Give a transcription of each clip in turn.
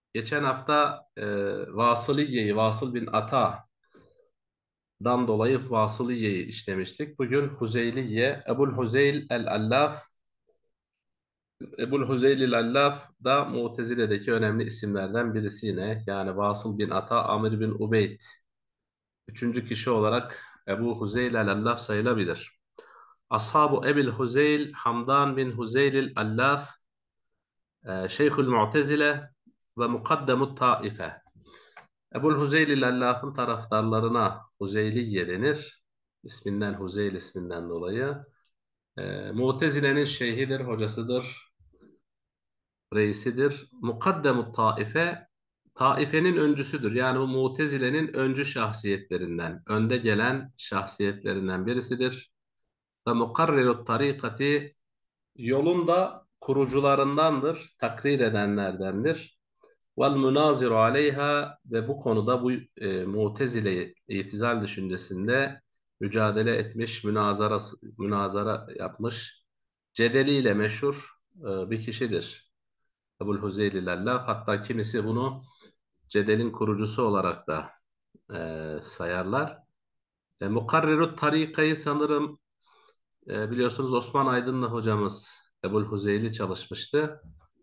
Geçen hafta Vasıliye'yi, Vasıl bin Ata'dan dolayı Vasıliye'yi işlemiştik. Bugün Huzeyliye, Ebu'l-Huzeyl el-Allaf da Mutezile'deki önemli isimlerden birisi yine. Yani Vasıl bin Ata, Amir bin Ubeyd. Üçüncü kişi olarak Ebu Huzeyl el-Allaf sayılabilir. Ashabu Ebil Huzeyl, Hamdan bin Huzeyl el-Allaf, Şeyhül Mu'tezile ve Mukaddemut Taife. Ebu'l-Huzeyl-Allaf'ın taraftarlarına Huzeyliye denir. İsminden Huzeyl isminden dolayı. Mutezile'nin şeyhidir, hocasıdır, reisidir. Mukaddemut Taife, Taife'nin öncüsüdür. Yani bu Mutezile'nin öncü şahsiyetlerinden, önde gelen şahsiyetlerinden birisidir. Ve mukarrirut tarikati, yolun da kurucularındandır, takrir edenlerdendir. Vel münaziru aleyha, ve bu konuda bu Mu'tezile itizal düşüncesinde mücadele etmiş, münazara yapmış, cedeliyle meşhur bir kişidir. Ebu'l-Huzeyl, hatta kimisi bunu cedelin kurucusu olarak da sayarlar. Mukarrirut tarikayı sanırım biliyorsunuz Osman Aydın'la hocamız Ebu'l-Huzeyli çalışmıştı.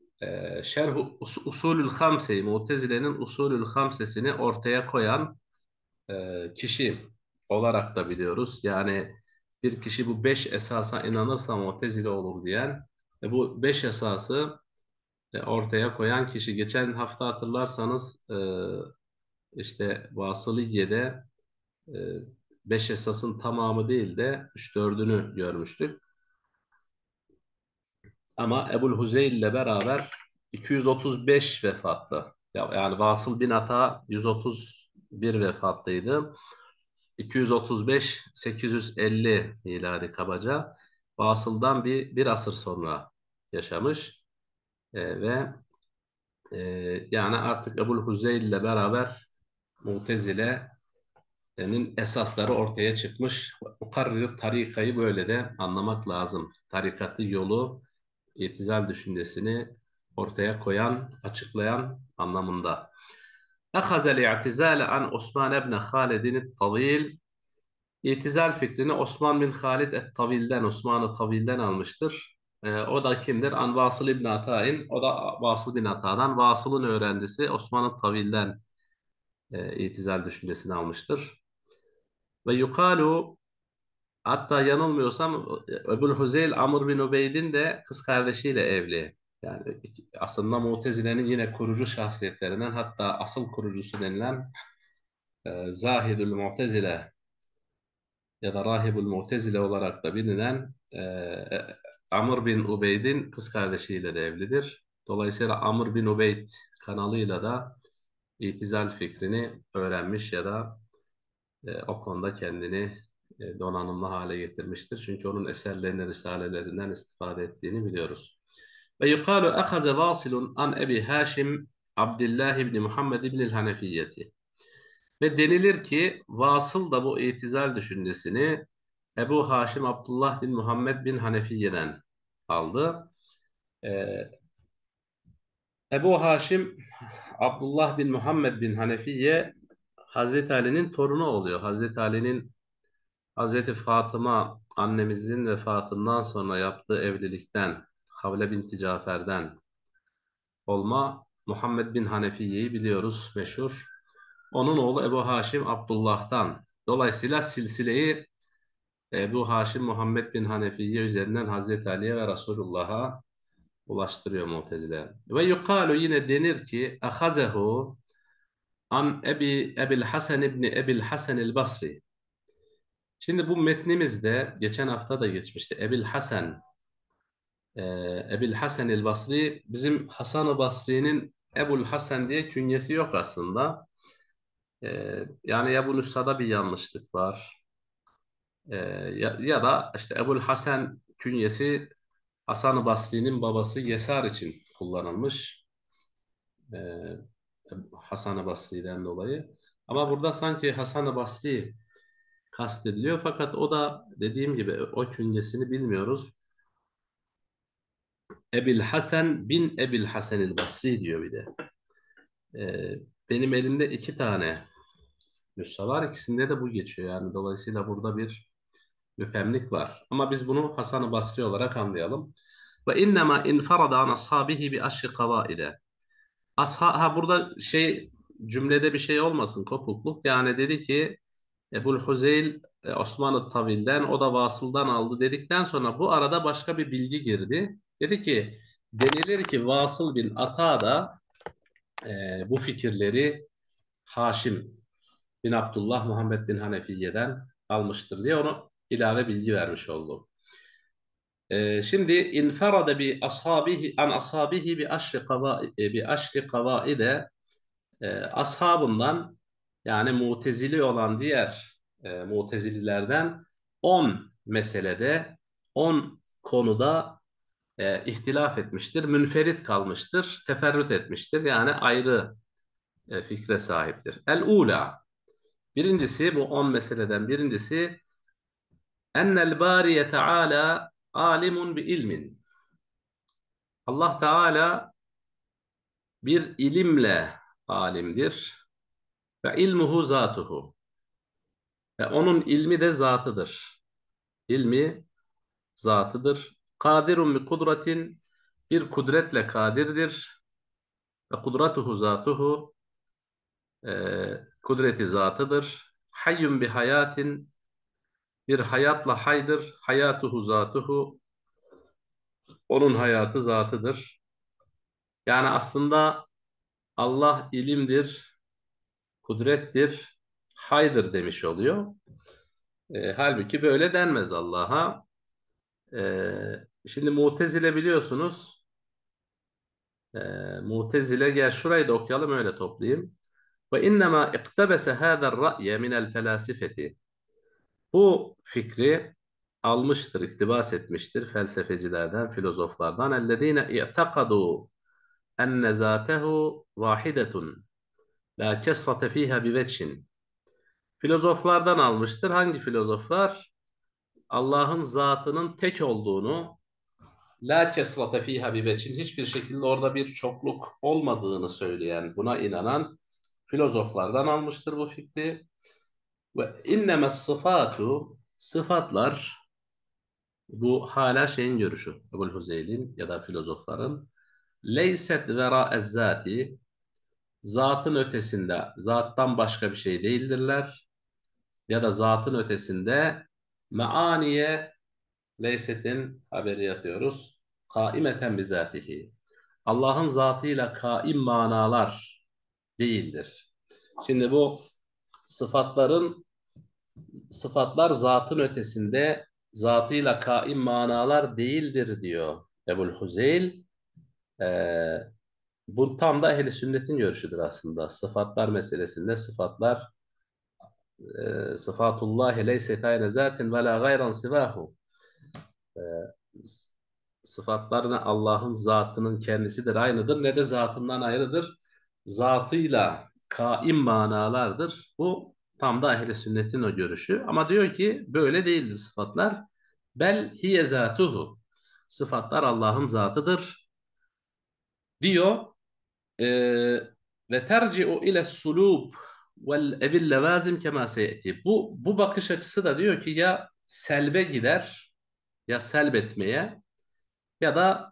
Usulül Hamse'yi, Mutezile'nin Usulül Hamsesini ortaya koyan kişi olarak da biliyoruz. Yani bir kişi bu beş esasa inanırsa Mutezile olur diyen bu beş esası ortaya koyan kişi. Geçen hafta hatırlarsanız işte Vasıliye'de e, beş esasın tamamı değil de üç dördünü görmüştük. Ama Ebu'l-Huzeyl ile beraber 235 vefatlı. Yani Vasıl bin Ata 131 vefatlıydı. 235 850 miladi kabaca. Vasıl'dan bir asır sonra yaşamış. Ve yani artık Ebu'l-Huzeyl ile beraber Mutezile'nin esasları ortaya çıkmış. Mukarrir tarikayı böyle de anlamak lazım. Tarikatı, yolu, İtizal düşüncesini ortaya koyan, açıklayan anlamında. Ehazel i'tizale an Osman ibn Halid'in Tavil. İtizal fikrini Osman bin Halid et-Tavil'den, Osman-ı Tavil'den almıştır. O da kimdir? An Vasıl ibn Ata'in. O da Vasıl bin Ata'dan. Vasıl'ın öğrencisi Osman-ı Tavil'den itizal düşüncesini almıştır. Ve yukalu, hatta yanılmıyorsam Ebu'l-Huzeyl Amr bin Ubeyd'in de kız kardeşiyle evli. Yani aslında Mutezile'nin yine kurucu şahsiyetlerinden, hatta asıl kurucusu denilen Zahidül Mu'tezile ya da Rahibül Mu'tezile olarak da bilinen Amr bin Ubeyd'in kız kardeşiyle de evlidir. Dolayısıyla Amr bin Ubeyd kanalıyla da itizal fikrini öğrenmiş ya da o konuda kendini donanımlı hale getirmiştir. Çünkü onun eserlerini, risalelerinden istifade ettiğini biliyoruz. Ve yukalu ahaze vasilun an Ebi Haşim Abdullah ibn Muhammed ibn Hanefiyyeti. Ve denilir ki Vasıl da bu itizal düşüncesini Ebu Haşim Abdullah bin Muhammed bin Hanefiye'den aldı. Ee, Ebu Haşim Abdullah bin Muhammed bin Hanefiye Hazreti Ali'nin torunu oluyor. Hazreti Fatıma annemizin vefatından sonra yaptığı evlilikten, Havle binti Cafer'den olma Muhammed bin Hanefiye'yi biliyoruz, meşhur. Onun oğlu Ebu Haşim Abdullah'tan. Dolayısıyla silsileyi Ebu Haşim Muhammed bin Hanefiye üzerinden Hazreti Ali'ye ve Resulullah'a ulaştırıyor Mu'tezile. Ve yukalu, yine denir ki ahazehu an Ebil Hasan ibni Ebil Hasan el Basri. Şimdi bu metnimizde geçen hafta da geçmişti. Ebil Hasan el Basri, bizim Hasan-ı Basri'nin Ebul Hasan diye künyesi yok aslında. Yani ya bu nüshada bir yanlışlık var, e, ya da işte Ebul Hasan künyesi Hasan-ı Basri'nin babası Yesar için kullanılmış. E, Hasan-ı Basri'den dolayı. Ama burada sanki Hasan-ı Basri kastediliyor. Fakat o da dediğim gibi o künyesini bilmiyoruz. Ebil Hasan bin Ebil Hasan el Basri diyor bir de. Ee, benim elimde iki tane nüsha var. İkisinde de bu geçiyor. Yani dolayısıyla burada bir müphemlik var. Ama biz bunu Hasan-ı Basri olarak anlayalım. Ve innema infarada an ashabihi bi aşri kavaide. Ha burada cümlede bir şey olmasın, kopukluk. Yani dedi ki Ebul Huzeyl Osman-ı Tavil'den, o da Vasıl'dan aldı dedikten sonra bu arada başka bir bilgi girdi. Dedi ki denilir ki Vasıl bin Ata da bu fikirleri Haşim bin Abdullah Muhammed bin Hanefiye'den almıştır diye onu ilave bilgi vermiş oldu. Şimdi infarada bi ashabihi an ashabihi bi aşri kavaide, ashabından yani mutezili olan diğer mutezililerden 10 meselede 10 konuda ihtilaf etmiştir. Münferit kalmıştır. Teferrüt etmiştir. Yani ayrı fikre sahiptir. El-ula, birincisi, bu 10 meseleden birincisi, ennel bariye teala alimun bi ilmin. Allah Teala bir ilimle alimdir. Ve ilmuhu zatuhu. Ve onun ilmi de zatıdır. İlmi zatıdır. Kadirun bi kudretin, bir kudretle kadirdir. Ve kudratuhu zatuhu, kudreti zatıdır. Hayyun bi hayatin, bir hayatla haydır. Hayatuhu zatuhu, onun hayatı zatıdır. Yani aslında Allah ilimdir, kudrettir, haydır demiş oluyor. Halbuki böyle denmez Allah'a. Şimdi Mutezile biliyorsunuz. E, Mutezile, gel şurayı da okuyalım öyle toplayayım. Ve innema iktebese hâzer ra'ye minel felasifeti. Bu fikri almıştır, iktibas etmiştir felsefecilerden, filozoflardan. Ellezîne i'tekadû enne zâtehu vâhidetun la kesrate fîhâ biveçhin. Filozoflardan almıştır. Hangi filozoflar? Allah'ın zatının tek olduğunu, la kesrate fîhâ biveçhin, hiçbir şekilde orada bir çokluk olmadığını söyleyen, buna inanan filozoflardan almıştır bu fikri. Ve innemes sıfatu, sıfatlar, bu hala şeyin görüşü, Ebu'l-Huzeyl'in ya da filozofların, leyset vera'ez zati, zatın ötesinde, zattan başka bir şey değildirler ya da zatın ötesinde meaniye, leysetin haberi yapıyoruz. Kaimeten bizatihi. Allah'ın zatıyla kaim manalar değildir. Şimdi bu sıfatların, sıfatlar zatın ötesinde zatıyla kaim manalar değildir diyor Ebu'l-Huzeyl. Ee, bu tam da ehl-i sünnetin görüşüdür aslında. Sıfatlar meselesinde sıfatlar, sıfatullahi leyset ayne zatin ve la gayran sivahu. Ee, sıfatlar ne Allah'ın zatının kendisidir, aynıdır, ne de zatından ayrıdır. Zatıyla kaim manalardır. Bu tam da ehl-i sünnetin o görüşü. Ama diyor ki böyle değildir sıfatlar. Bel hiye zatuhu. Sıfatlar Allah'ın zatıdır diyor. Ee, ve terci'u ile sulub vel evil levazim kema seyeti. Bu bakış açısı da diyor ki ya selbe gider, ya selbetmeye, ya da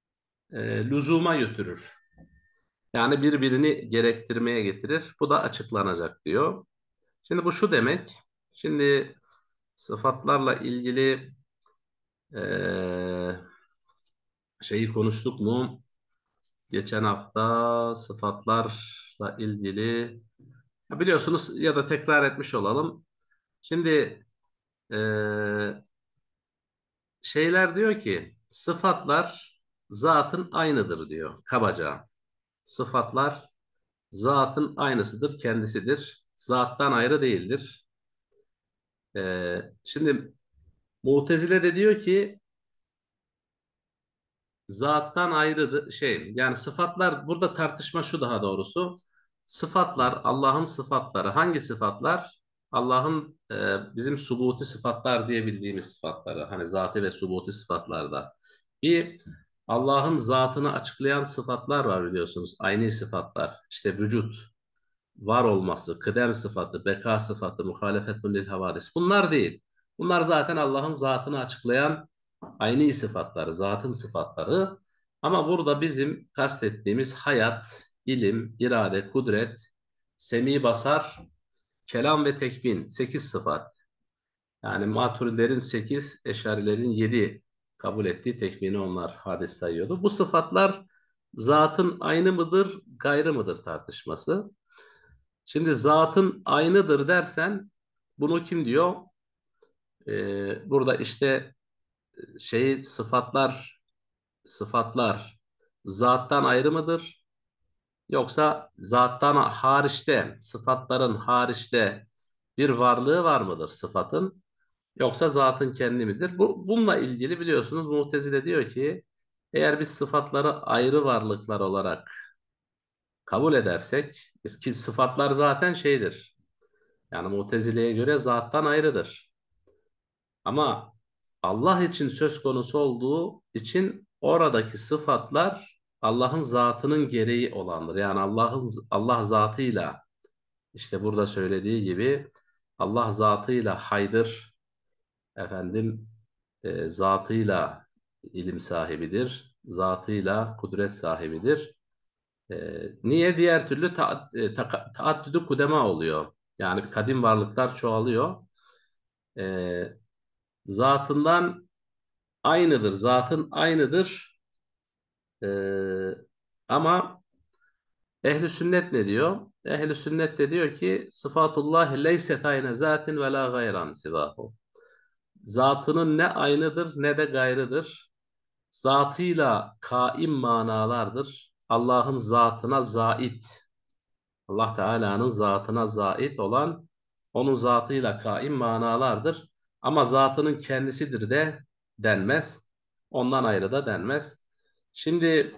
lüzuma götürür. Yani birbirini gerektirmeye getirir. Bu da açıklanacak diyor. Şimdi bu şu demek. Şimdi sıfatlarla ilgili şeyi konuştuk mu? Geçen hafta sıfatlarla ilgili, biliyorsunuz ya da tekrar etmiş olalım. Şimdi şeyler diyor ki sıfatlar zatın aynıdır diyor kabaca. Sıfatlar zatın aynısıdır, kendisidir. Zattan ayrı değildir. Şimdi Mu'tezile de diyor ki zattan ayrı yani sıfatlar, burada tartışma şu, daha doğrusu. Sıfatlar, Allah'ın sıfatları. Hangi sıfatlar? Allah'ın bizim subuti sıfatlar diye bildiğimiz sıfatları. Hani zatı ve subuti sıfatlarda. Bir, Allah'ın zatını açıklayan sıfatlar var biliyorsunuz. Aynı sıfatlar. İşte vücut, var olması, kıdem sıfatı, beka sıfatı, muhalefetun lil havadis. Bunlar değil. Bunlar zaten Allah'ın zatını açıklayan aynı sıfatları, zatın sıfatları. Ama burada bizim kastettiğimiz hayat, ilim, irade, kudret, semi basar, kelam ve tekvin, 8 sıfat. Yani Maturidilerin 8, Eşarilerin 7 kabul ettiği tekvini onlar hadis sayıyordu. Bu sıfatlar zatın aynı mıdır, gayrı mıdır tartışması. Şimdi zatın aynıdır dersen bunu kim diyor? Burada işte sıfatlar zattan ayrı mıdır? Yoksa zattan hariçte, sıfatların hariçte bir varlığı var mıdır sıfatın? Yoksa zatın kendi midir? Bununla ilgili biliyorsunuz Mu'tezile diyor ki eğer biz sıfatları ayrı varlıklar olarak kabul edersek ki sıfatlar zaten şeydir. Yani Mu'tezile'ye göre zattan ayrıdır. Ama Allah için söz konusu olduğu için oradaki sıfatlar Allah'ın zatının gereği olandır. Yani Allah zatıyla işte burada söylediği gibi Allah zatıyla haydır, efendim zatıyla ilim sahibidir, zatıyla kudret sahibidir. E, Niye diğer türlü taaddüdü kudema oluyor? Yani kadim varlıklar çoğalıyor. E, Zatından aynıdır, zatın aynıdır. E, Ama ehli sünnet ne diyor? Ehli sünnet de diyor ki sıfatullah leyset ayne zatin ve la gayran sivahu. Zatının ne aynıdır ne de gayrıdır. Zatıyla kaim manalardır. Allah'ın zatına zait, Allah Teala'nın zatına zait olan onun zatıyla kaim manalardır. Ama zatının kendisidir de denmez. Ondan ayrı da denmez. Şimdi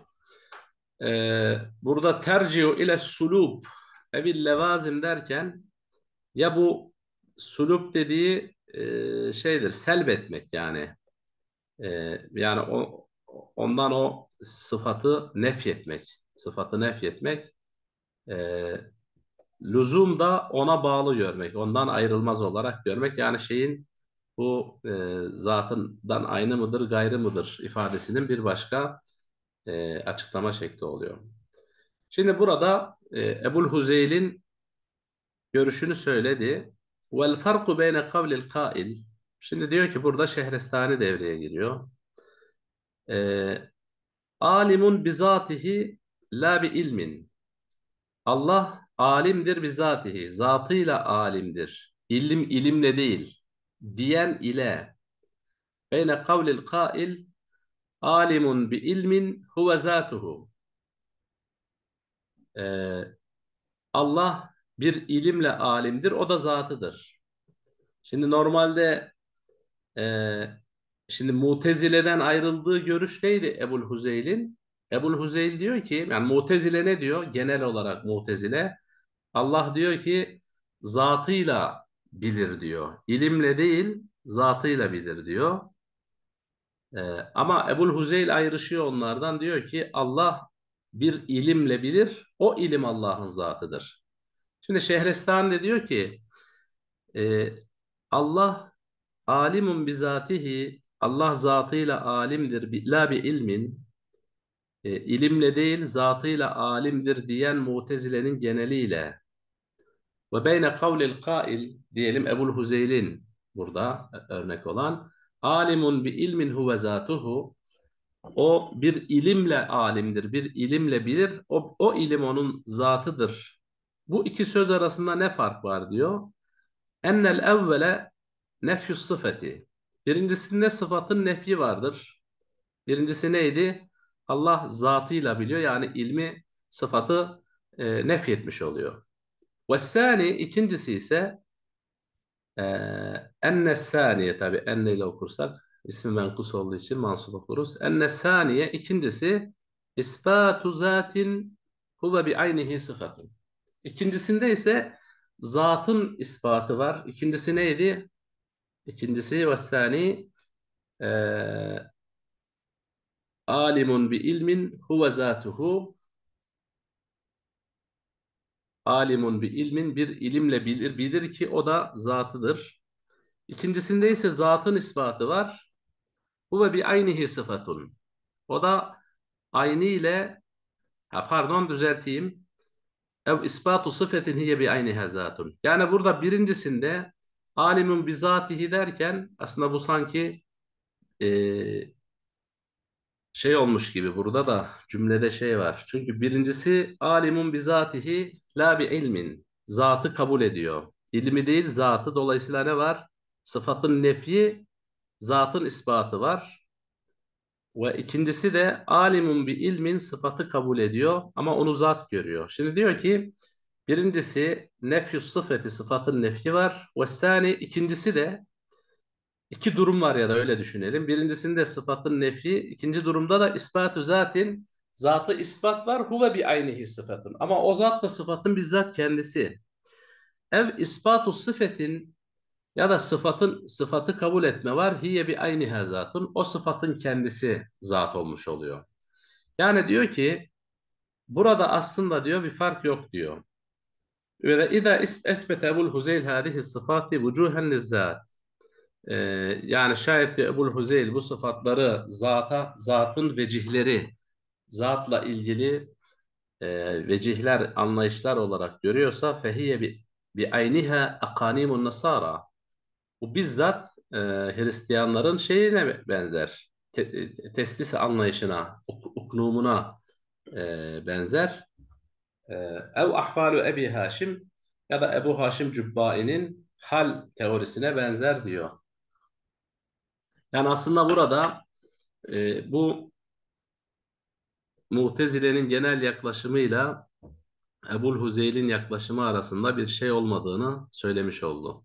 burada tercihu ile sulub evil levazim derken ya bu sulub dediği şeydir, selbetmek yani. Yani ondan o sıfatı nefyetmek. Sıfatı nefyetmek. E, Lüzum da ona bağlı görmek. Ondan ayrılmaz olarak görmek. Yani şeyin bu zatından aynı mıdır, gayrı mıdır ifadesinin bir başka açıklama şekli oluyor. Şimdi burada Ebul Huzeyl'in görüşünü söyledi. Vel farku beyne kavlil kail. Şimdi diyor ki burada Şehristani devreye giriyor. E, Alimun bizatihi la bi ilmin. Allah alimdir bizatihi. Zatıyla alimdir. İlim ilimle değil. Diyen ile beyne kavlil kail alimun bi ilmin huve zatuhu. Ee, Allah bir ilimle alimdir. O da zatıdır. Şimdi normalde e, şimdi Mutezile'den ayrıldığı görüş neydi Ebul Huzeyl'in? Ebul Huzeyl diyor ki yani Mutezile ne diyor? Genel olarak Mutezile Allah diyor ki zatıyla bilir diyor. İlimle değil zatıyla bilir diyor. Ee, Ama Ebul Huzeyl ayrışıyor onlardan diyor ki Allah bir ilimle bilir. O ilim Allah'ın zatıdır. Şimdi Şehristani de diyor ki e, Allah alimun bizatihi Allah zatıyla alimdir. La bi ilmin ilimle değil zatıyla alimdir diyen Mutezile'nin geneliyle ve beyne kavlil kail diyelim Ebul Huzeyl'in burada örnek olan alimun bi ilmin huve zatuhu o bir ilimle alimdir, bir ilimle bilir, o ilim onun zatıdır. Bu iki söz arasında ne fark var diyor. Ennel evvele nefyus sıfati. Birincisinde sıfatın nefyi vardır. Birincisi neydi? Allah zatıyla biliyor yani ilmi sıfatı nefyetmiş oluyor. Ve sani ikincisi ise enne saniye tabi enne ile okursak ismi menkus olduğu için mansup okuruz. Enne saniye ikincisi ispatu zatin huve bi aynihi sıfatun. İkincisinde ise zatın ispatı var. İkincisi neydi? İkincisi ve sani alimun bi ilmin huve zatuhu. Alimun bi ilmin, bir ilimle bilir ki o da zatıdır. İkincisinde ise zatın ispatı var. Huve bi aynihi sıfatun. O da aynı ile, pardon düzelteyim. Ev ispatu sıfetin hiye bi ayniha zatun. Yani burada birincisinde alimun bizatihi derken aslında bu sanki e, şey olmuş gibi, burada da cümlede şey var. Çünkü birincisi alimun bizatihi la bi ilmin. Zatı kabul ediyor. İlmi değil zatı. Dolayısıyla ne var? Sıfatın nefi, zatın ispatı var. Ve ikincisi de alimun bi ilmin, sıfatı kabul ediyor ama onu zat görüyor. Şimdi diyor ki birincisi nefyü sıfeti, sıfatın nefi var. Ve sani, ikincisi de iki durum var ya da öyle düşünelim. Birincisinde sıfatın nefi, ikinci durumda da ispatü zatin, zatı ispat var. Huve bi aynihi sıfatun. Ama o zat da sıfatın bizzat kendisi. Ev ispatu sıfetin, ya da sıfatı kabul etme var. Hiye bi ayniha zatun. O sıfatın kendisi zat olmuş oluyor. Yani diyor ki burada aslında diyor bir fark yok diyor. Ve İza esbete Ebul Huzeyl hadihi sıfati vucuhen lizzat. Ee, Yani şayet diyor Ebul Huzeyl bu sıfatları zatın vecihleri, zatla ilgili vecihler, anlayışlar olarak görüyorsa fehiye bi ayniha akanimun nasara. Bu bizzat Hristiyanların şeyine benzer. Teslis anlayışına, uknumuna benzer. Ev ahvalu Ebi Haşim, ya da Ebu Haşim Cübbai'nin hal teorisine benzer diyor. Yani aslında burada bu Mu'tezile'nin genel yaklaşımıyla Ebul Huzeyl'in yaklaşımı arasında bir şey olmadığını söylemiş oldu.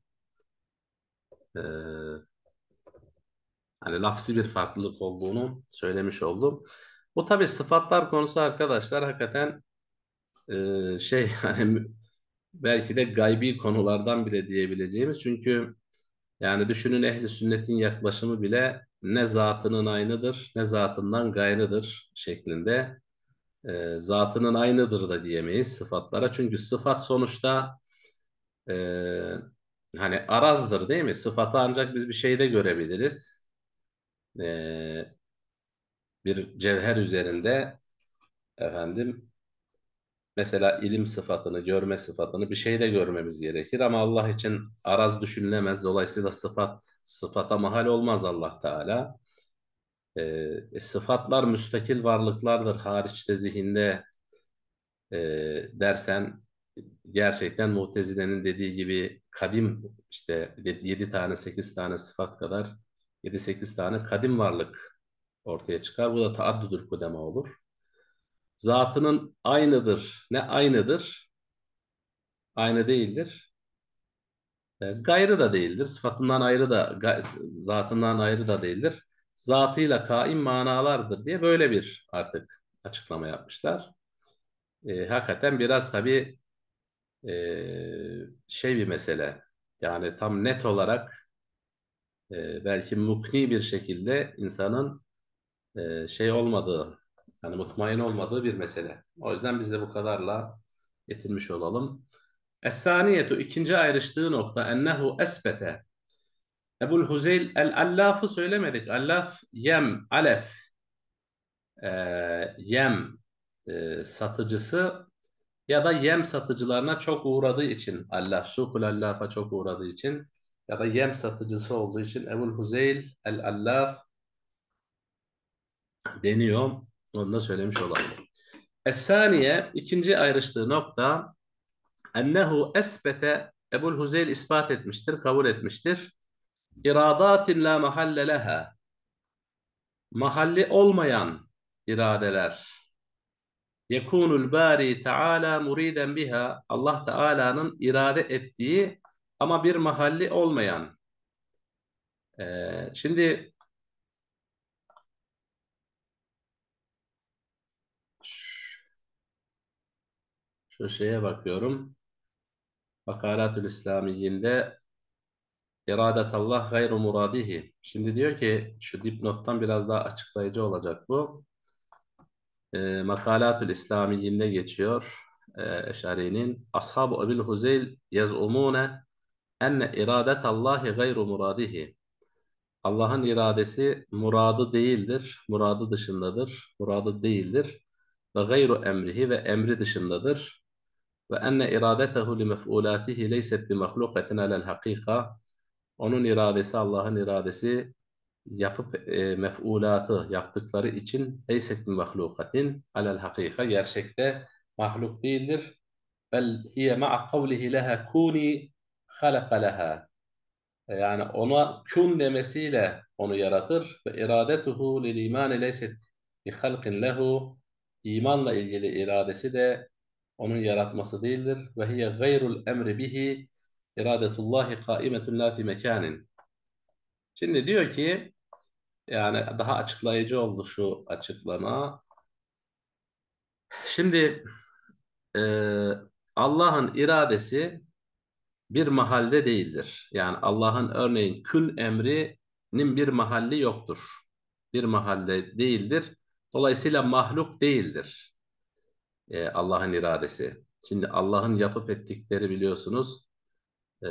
E, Hani lafsi bir farklılık olduğunu söylemiş oldu. Bu tabii sıfatlar konusu arkadaşlar hakikaten hani belki de gaybi konulardan bile diyebileceğimiz. Çünkü yani düşünün, ehli sünnetin yaklaşımı bile ne zatının aynıdır ne zatından gayrıdır şeklinde. Zatının aynıdır da diyemeyiz sıfatlara. Çünkü sıfat sonuçta e, hani arazdır değil mi? Sıfatı ancak biz bir şeyde görebiliriz. E, Bir cevher üzerinde efendim, mesela ilim sıfatını, görme sıfatını bir şeyde görmemiz gerekir ama Allah için araz düşünülemez. Dolayısıyla sıfata mahal olmaz Allah Teala. Sıfatlar müstakil varlıklardır. Hariçte zihinde dersen gerçekten Mutezile'nin dediği gibi kadim, işte 7 tane 8 tane sıfat kadar 7-8 tane kadim varlık ortaya çıkar. Bu da taaddüdül kudema olur. Zatının aynıdır. Ne aynıdır? Aynı değildir. Gayrı da değildir. Sıfatından ayrı da, zatından ayrı da değildir. Zatıyla kaim manalardır diye böyle bir artık açıklama yapmışlar. Hakikaten biraz tabii şey bir mesele. Yani tam net olarak belki mukni bir şekilde insanın şey olmadığı, yani mutmain olmadığı bir mesele. O yüzden biz de bu kadarla yetinmiş olalım. Es-saniyetu, ikinci ayrıştığı nokta, ennehu esbete. Ebul Huzeyl el-allafı söylemedik. Allaf yem, alef, yem satıcısı ya da yem satıcılarına çok uğradığı için, allaf, sukul allafa çok uğradığı için ya da yem satıcısı olduğu için Ebul Huzeyl el-allaf deniyor. Onu da söylemiş olalım. Es-saniye, ikinci ayrıştığı nokta, ennehu esbete, Ebul Huzeyl ispat etmiştir, kabul etmiştir. İradatin la mahalle leha, mahalli olmayan iradeler. Yekunul bari Teala muriden biha, Allah Teala'nın irade ettiği ama bir mahalli olmayan. Şimdi şu şeye bakıyorum. Bakaratül İslamiyinde iradetallah gayru muradihi. Şimdi diyor ki şu dipnottan biraz daha açıklayıcı olacak bu. Makalatul İslamiyyi'nde geçiyor. Eşari'nin Ashab-ı Ebil Huzeyl yaz'umune enne iradetallahi gayru muradihi. Allah'ın iradesi muradı değildir, muradı dışındadır, muradı değildir. Ve gayru emrihi ve emri dışındadır. Ve enne iradetehu li mef'ulatihi leyset bi mahlukatin alel hakika. Onun iradesi, Allah'ın iradesi yapıp mef'ulatı yaptıkları için leyset bi mahlukatin alel hakika, gerçekte mahluk değildir. Bel hiye ma'a kavlihi leha kuni halaka leha. Yani ona kun demesiyle onu yaratır ve iradetuhu lil imani leyset bi halqin lehu, imanla ilgili iradesi de onun yaratması değildir. Ve hiye gayrul emri bihi iradetullahi kaimetun la fi mekanin. Şimdi diyor ki, yani daha açıklayıcı oldu şu açıklama. Şimdi e, Allah'ın iradesi bir mahalde değildir. Yani Allah'ın örneğin kün emrinin bir mahalli yoktur. Bir mahalde değildir. Dolayısıyla mahluk değildir Allah'ın iradesi. Şimdi Allah'ın yapıp ettikleri biliyorsunuz e,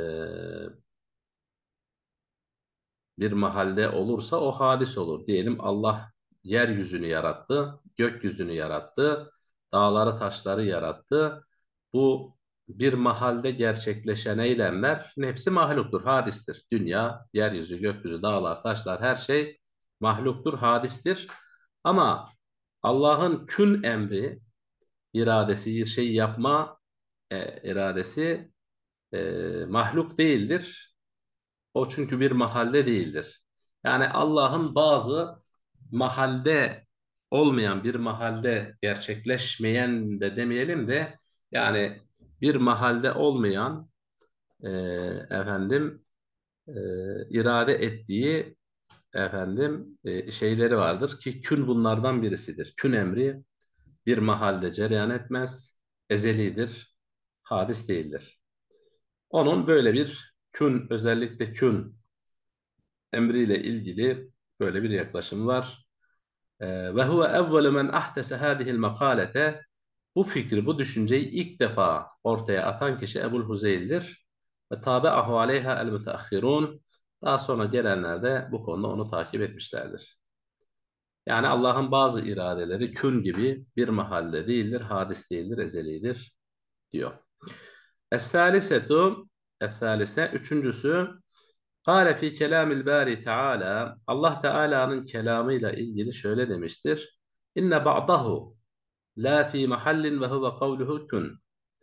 bir mahalde olursa o hadis olur. Diyelim Allah yeryüzünü yarattı, gökyüzünü yarattı, dağları taşları yarattı. Bu bir mahalde gerçekleşen eylemler hepsi mahluktur, hadistir. Dünya, yeryüzü, gökyüzü, dağlar, taşlar her şey mahluktur, hadistir. Ama Allah'ın kün emri, iradesi, bir şey yapma iradesi mahluk değildir. O çünkü bir mahalde değildir. Yani Allah'ın bazı mahalde olmayan, bir mahalde gerçekleşmeyen de demeyelim de, yani bir mahalde olmayan e, efendim e, irade ettiği şeyleri vardır ki kün bunlardan birisidir. Kün emri bir mahalde cereyan etmez, ezelidir, hadis değildir. Onun böyle bir kün, özellikle kün emriyle ilgili böyle bir yaklaşım var. Ve huve evvelu men ahtese hâzihil makalete. Bu fikri, bu düşünceyi ilk defa ortaya atan kişi Ebul Huzeyl'dir. Ve tabe'ahu aleyha el müteahhirun. Daha sonra gelenler de bu konuda onu takip etmişlerdir. Yani Allah'ın bazı iradeleri kün gibi bir mahalde değildir, hadis değildir, ezelidir diyor. Es-salisetu, es-salise, üçüncüsü, Kâle fî kelâmil bâri teâlâ. Allah Teala'nın kelamıyla ilgili şöyle demiştir. İnne ba'dahu la fî mahallin ve huve kavluhu kun.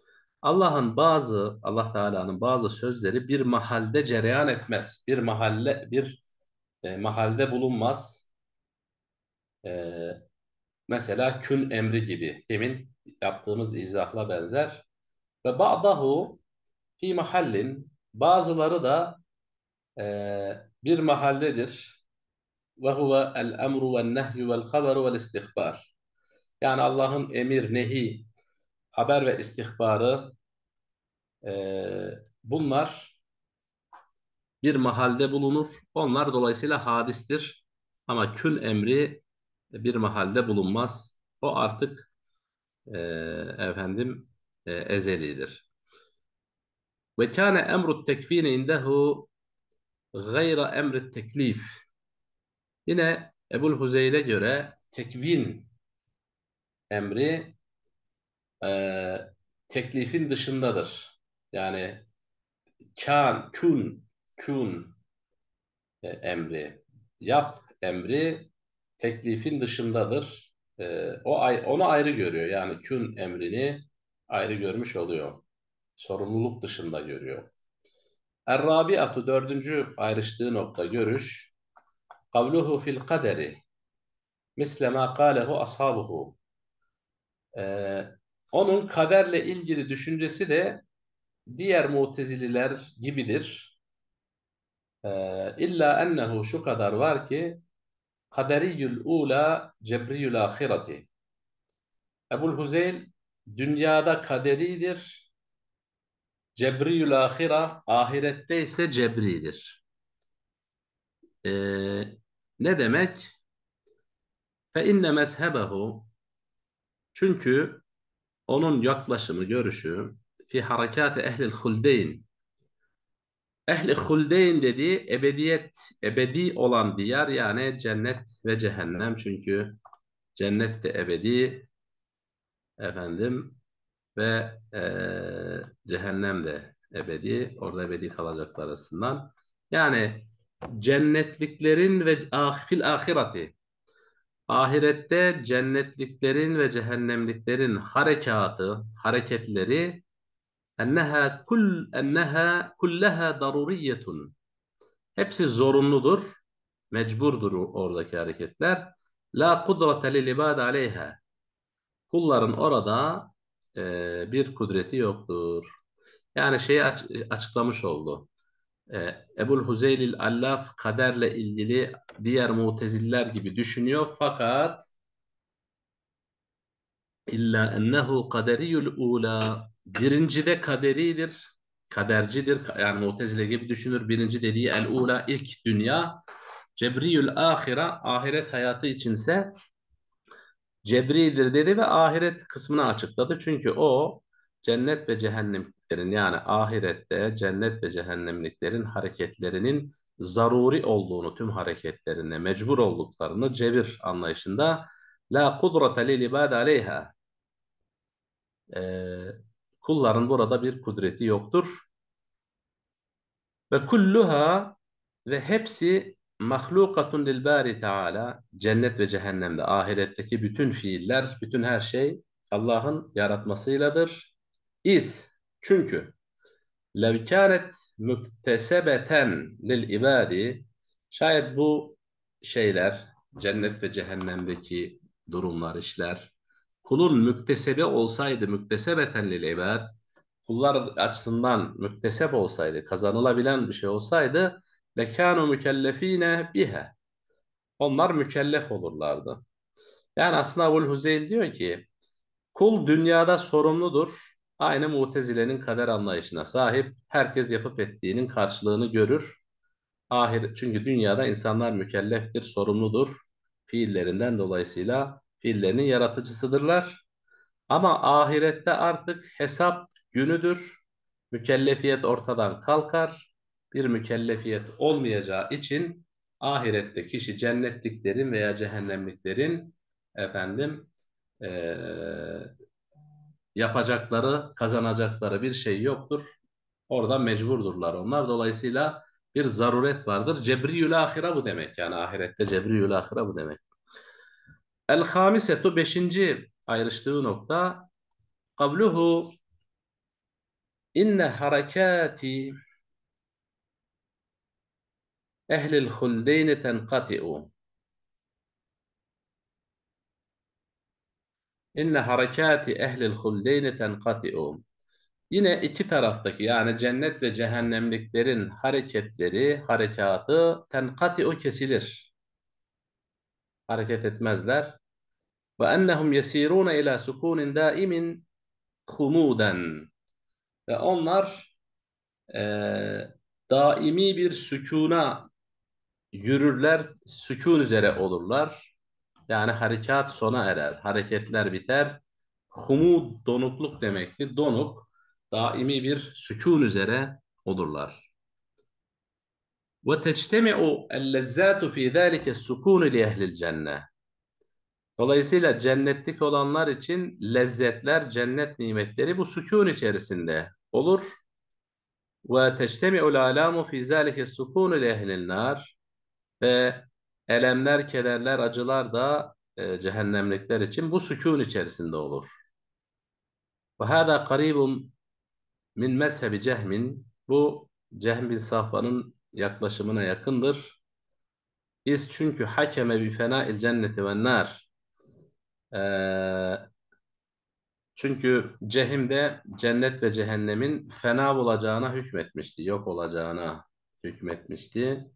Allah Teala'nın bazı sözleri bir mahalde cereyan etmez. Bir mahalde bulunmaz. E, Mesela kün emri gibi. Demin yaptığımız izahla benzer. Ve ba'dahu fî mahallin, bazıları da bir mahalledir. Ve huve el emru vel nehyu vel haberu vel istihbar. Yani Allah'ın emir, nehi, haber ve istihbarı, bunlar bir mahalde bulunur. Onlar dolayısıyla hadistir. Ama kün emri bir mahalde bulunmaz. O artık e, ezelidir. Ve kâne emru tekvini indehu gayra emri teklif. Yine Ebul Huzeyl'e göre tekvin emri e, teklifin dışındadır. Yani kun emri, yap emri teklifin dışındadır. Onu ayrı görüyor. Yani kun emrini ayrı görmüş oluyor. Sorumluluk dışında görüyor. Er-Rabi'atu, dördüncü ayrıştığı nokta, görüş. Kavluhu fil kaderi misle ma kâlehu ashabuhu. Ee, Onun kaderle ilgili düşüncesi de diğer Mu'tezililer gibidir. İlla ennehu, şu kadar var ki, kaderiyül ula cebriyül ahireti. Ebul Huzeyl dünyada kaderidir, cebriyül ahira, ahirette ise cebridir. Ne demek? Fe inne mezhebehu, Çünkü onun yaklaşımı, görüşü fi harekati ehlil huldeyn. Ehli huldeyn dediği ebediyet, ebedi olan diyar, yani cennet ve cehennem. Çünkü cennet de ebedi efendim ve cehennem de ebedi. Orada ebedi kalacaklar arasından. Yani cennetliklerin ve fil ahireti, ahirette cennetliklerin ve cehennemliklerin harekatı, hareketleri enneha kullaha daruriyetun. Hepsi zorunludur, mecburdur oradaki hareketler. La kudrete lil ibad aleyha. Kulların orada bir kudreti yoktur. Yani şeyi açıklamış oldu. Ebul Huzeylil Allaf kaderle ilgili diğer muteziller gibi düşünüyor, fakat İlla ennehu kaderiyul ula. Birinci de kaderidir. Kadercidir. Yani Mu'tezile gibi düşünür. Birinci dediği el ula, ilk dünya. Cebriyül ahire, ahiret hayatı içinse cebridir dedi ve ahiret kısmını açıkladı. Çünkü o cennet ve cehennemliklerin, yani ahirette cennet ve cehennemliklerin hareketlerinin zaruri olduğunu, tüm hareketlerine mecbur olduklarını cebir anlayışında la kudrete lil ibad aleyha, e, kulların burada bir kudreti yoktur. Ve kulluha, ve hepsi mahlukatun lil bari Teala, cennet ve cehennemde, ahiretteki bütün fiiller, bütün her şey Allah'ın yaratmasıyladır. Çünkü lev kânet muktesebeten lil ibadi, şayet bu şeyler, cennet ve cehennemdeki durumlar, işler, kulun müktesebe olsaydı, müktesebeten lil ibad, kullar açısından müktesep olsaydı, kazanılabilen bir şey olsaydı, lekânu mükellefîne bihe, onlar mükellef olurlardı. Yani aslında Ebu'l-Huzeyl diyor ki, kul dünyada sorumludur. Aynı Mutezile'nin kader anlayışına sahip. Herkes yapıp ettiğinin karşılığını görür. Çünkü dünyada insanlar mükelleftir, sorumludur. Fiillerinden dolayısıyla fiillerinin yaratıcısıdırlar. Ama ahirette artık hesap günüdür. Mükellefiyet ortadan kalkar. Bir mükellefiyet olmayacağı için ahirette kişi cennetliklerin veya cehennemliklerin efendim eee, yapacakları, kazanacakları bir şey yoktur. Orada mecburdurlar onlar. Dolayısıyla bir zaruret vardır. Cebriyül ahire bu demek. Yani ahirette cebriyül ahire bu demek. El hamisetu, beşinci ayrıştığı nokta, kavluhu inne harekati ehlil huldeyni tenkati'u. İnne harekati ehlil huldeyni tenkati'u. Yine iki taraftaki, yani cennet ve cehennemliklerin hareketleri, harekatı tenkati'u, kesilir. Hareket etmezler. Ve ennehum yesirune ila sukunin daimin humuden. Ve onlar daimi bir sükuna yürürler, sükun üzere olurlar. Yani harekat sona erer, hareketler biter. Humud, donukluk demektir. Donuk, daimi bir sükun üzere olurlar. Ve tectemi'u el-lezzatu fi zâlike sükûnu li ehlil cennet. Dolayısıyla cennetlik olanlar için lezzetler, cennet nimetleri bu sükun içerisinde olur. Ve tectemi'ul alamu fi zâlike sükûnu li ehlil nar. Ve elemler, kederler, acılar da cehennemlikler için bu sükun içerisinde olur. Ve hâdâ karîbun min mezhebi Cehmin. Bu Cehm bin Safvan'ın yaklaşımına yakındır. Çünkü hakeme bi fenâil cenneti ve nar. Çünkü Cehim'de cennet ve cehennemin fena olacağına hükmetmişti, yok olacağına hükmetmişti.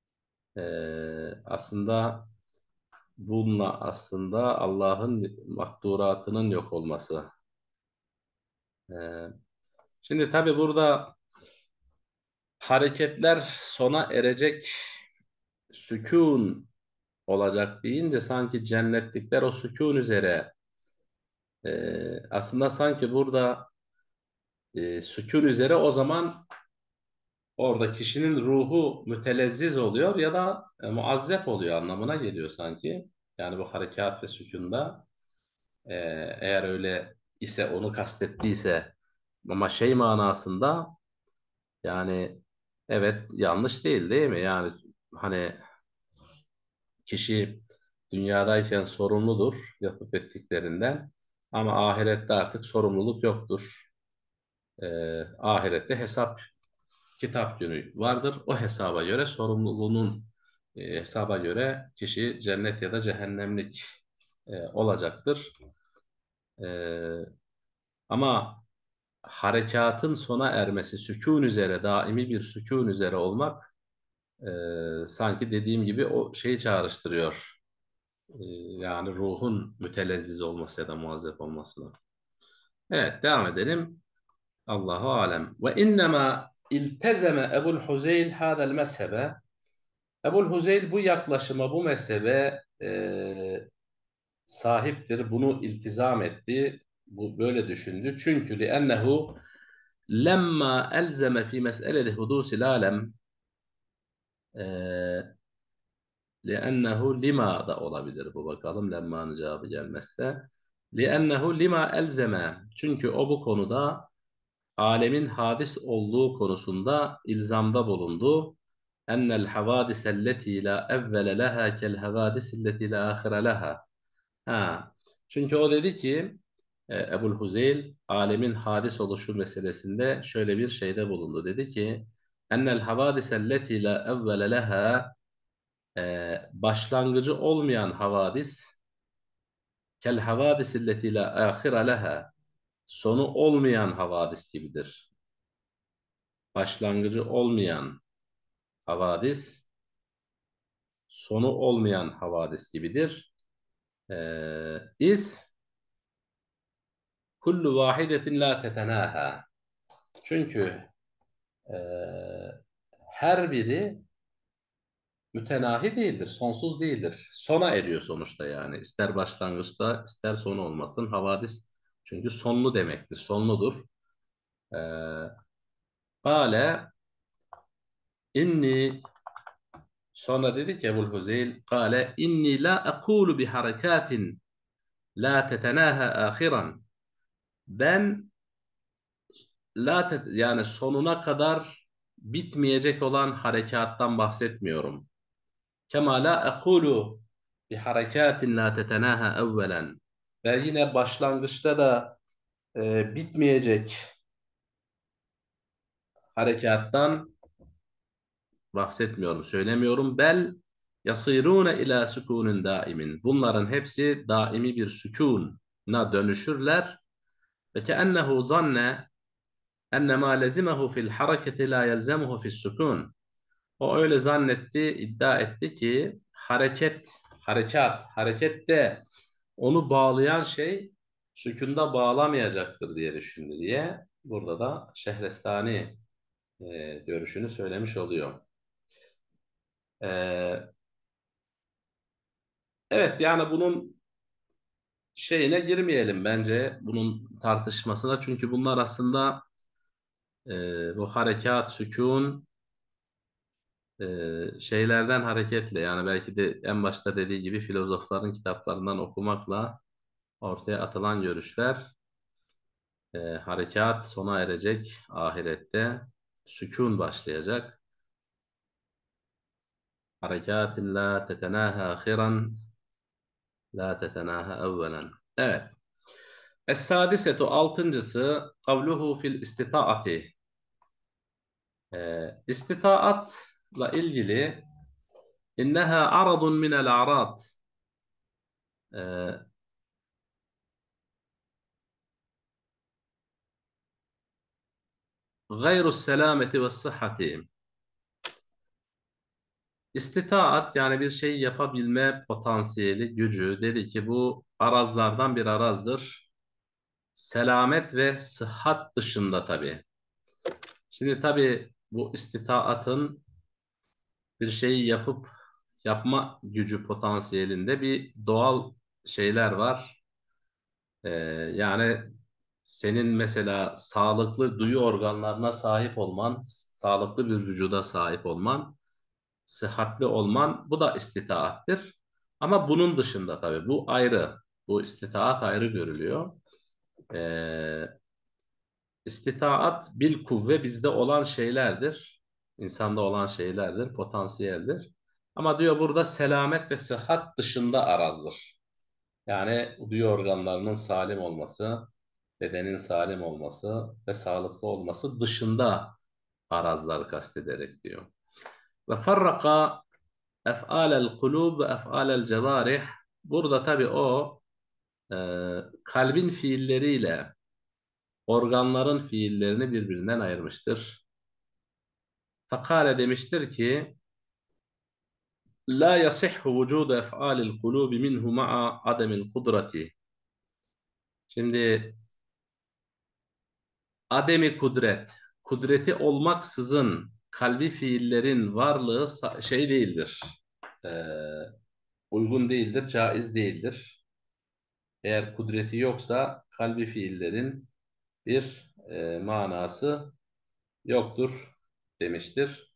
Aslında bununla aslında Allah'ın makduratının yok olması. Ee, Şimdi tabii burada hareketler sona erecek, sükun olacak deyince sanki cennetlikler o sükun üzere Aslında sanki burada sükun üzere o zaman orada kişinin ruhu mütelezziz oluyor ya da muazzep oluyor anlamına geliyor sanki. Yani bu harekat ve sükunda e, eğer öyle ise onu kastettiyse ama şey manasında yani evet yanlış değil değil mi? Yani hani kişi dünyadayken sorumludur yapıp ettiklerinden ama ahirette artık sorumluluk yoktur. Ahirette hesap kitap günü vardır. O hesaba göre sorumluluğunun hesaba göre kişi cennet ya da cehennemlik olacaktır. E, Ama harekatın sona ermesi, sükun üzere, daimi bir sükun üzere olmak sanki dediğim gibi o şeyi çağrıştırıyor. Yani ruhun mütelezziz olması ya da muazzep olmasını. Evet, devam edelim. Allahu alem. Ve innema iltezeme Ebul Huzeyl hadel mezhebe. Ebul Huzeyl bu yaklaşıma, bu mezhebe sahiptir. Bunu iltizam etti. Bu böyle düşündü. Çünkü li'ennehu lemma elzeme fi mes'eleti hudusil alem li'ennehu lima da olabilir bu bakalım lemma'nın cevabı gelmezse. Li'ennehu lima elzeme. Çünkü o bu konuda alemin hadis olduğu konusunda ilzamda bulundu. Ennel havadiselleti la evvele leha kel havadiselleti la ahire leha. Ha. Çünkü o dedi ki Ebul Huzeyl alemin hadis oluşu meselesinde şöyle bir şeyde bulundu. Dedi ki ennel havadiselleti la evvele leha başlangıcı olmayan havadis kel havadiselleti la ahire leha sonu olmayan havadis gibidir. Başlangıcı olmayan havadis sonu olmayan havadis gibidir. İz kullu vahidetin la tetenaha. Çünkü e, her biri mütenahi değildir, sonsuz değildir. Sona eriyor sonuçta yani. İster başlangıçta, ister sonu olmasın. Havadis çünkü sonlu demektir, sonludur. E, Kale inni sonra dedi ki Ebu'l Huzeyl kale inni la ekulu bi harekatin la tetenaha ahiran. Ben yani sonuna kadar bitmeyecek olan harekattan bahsetmiyorum. Kema la ekulu bi harekatin la tetenaha evvelen. Ve yine başlangıçta da bitmeyecek harekattan bahsetmiyorum, söylemiyorum. Bel yasirune ila sükunin daimin. Bunların hepsi daimi bir sükuna dönüşürler. Ve keennehu zanne enne ma lezimehu fil hareketi la yelzemuhu fis sükun. O öyle zannetti, iddia etti ki harekette onu bağlayan şey sükunda bağlamayacaktır diye düşündü diye burada da Şehrestani görüşünü söylemiş oluyor. E, evet yani bunun şeyine girmeyelim bence bunun tartışmasına çünkü bunlar aslında bu harekat, sükun şeylerden hareketle yani belki de en başta dediği gibi filozofların kitaplarından okumakla ortaya atılan görüşler harekat sona erecek ahirette sükun başlayacak. Harekatin la tetenaha ahiran la tetenaha evvelen. Evet. Es-sadisetu altıncısı kavluhu fil istitaati. İstitaatla ilgili inneha aradun minel a'rad. Ee, Gayru selameti ve sıhhati. İstitaat yani bir şey yapabilme potansiyeli, gücü. Dedi ki bu arazlardan bir arazdır. Selamet ve sıhhat dışında tabii. Şimdi tabii bu istitaatın bir şeyi yapma gücü potansiyelinde bir doğal şeyler var. Ee, Yani senin mesela sağlıklı duyu organlarına sahip olman, sağlıklı bir vücuda sahip olman, sıhhatli olman bu da istitaattir. Ama bunun dışında tabii bu ayrı. Bu istitaat ayrı görülüyor. Ee, istitaat bil kuvve bizde olan şeylerdir. İnsanda olan şeylerdir, potansiyeldir. Ama diyor burada selamet ve sıhhat dışında arazdır. Yani duyu organlarının salim olması, bedenin salim olması ve sağlıklı olması dışında arazları kastederek diyor. Ve farraka ef'alel kulub ve ef'alel cevarih. Burada tabii o e, kalbin fiilleriyle organların fiillerini birbirinden ayırmıştır. Fakale demiştir ki la yasihhu vücudu ef'alil kulubi minhu ma'a ademil kudreti. Şimdi ademi kudret, kudreti olmaksızın kalbi fiillerin varlığı şey değildir. E, uygun değildir, caiz değildir. Eğer kudreti yoksa kalbi fiillerin bir manası yoktur demiştir.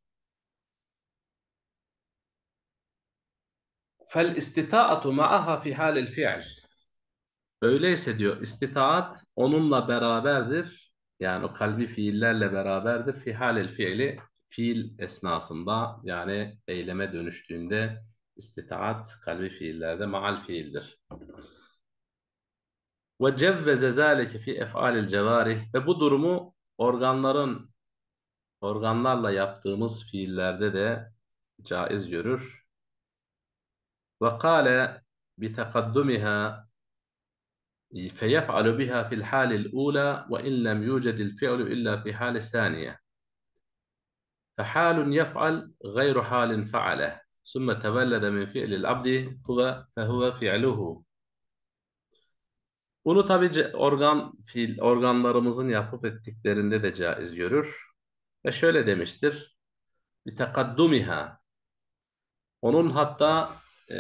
Fel istita'atu ma'aha fi halil fi'l. Öyleyse diyor istitaat onunla beraberdir. Yani o kalbi fiillerle beraberdir. Fi halil fiili fiil esnasında yani eyleme dönüştüğünde istitaat kalbi fiillerde maal fiildir. Ve cevveze zâlike fi ef'alil cevarih ve bu durumu organlarla yaptığımız fiillerde de caiz görür. Ve kâle bitekaddumiha feyef'alu biha fil halil ula ve in lem yucedil fi'lu illa fi halis saniye. فحال يفعل غير حال فعله ثم تولد من فعل العبد فهو فعله. Bunu tabii organlarımızın yapıp ettiklerinde de caiz görür. Ve şöyle demiştir. Bitekaddumiha. Onun hatta e,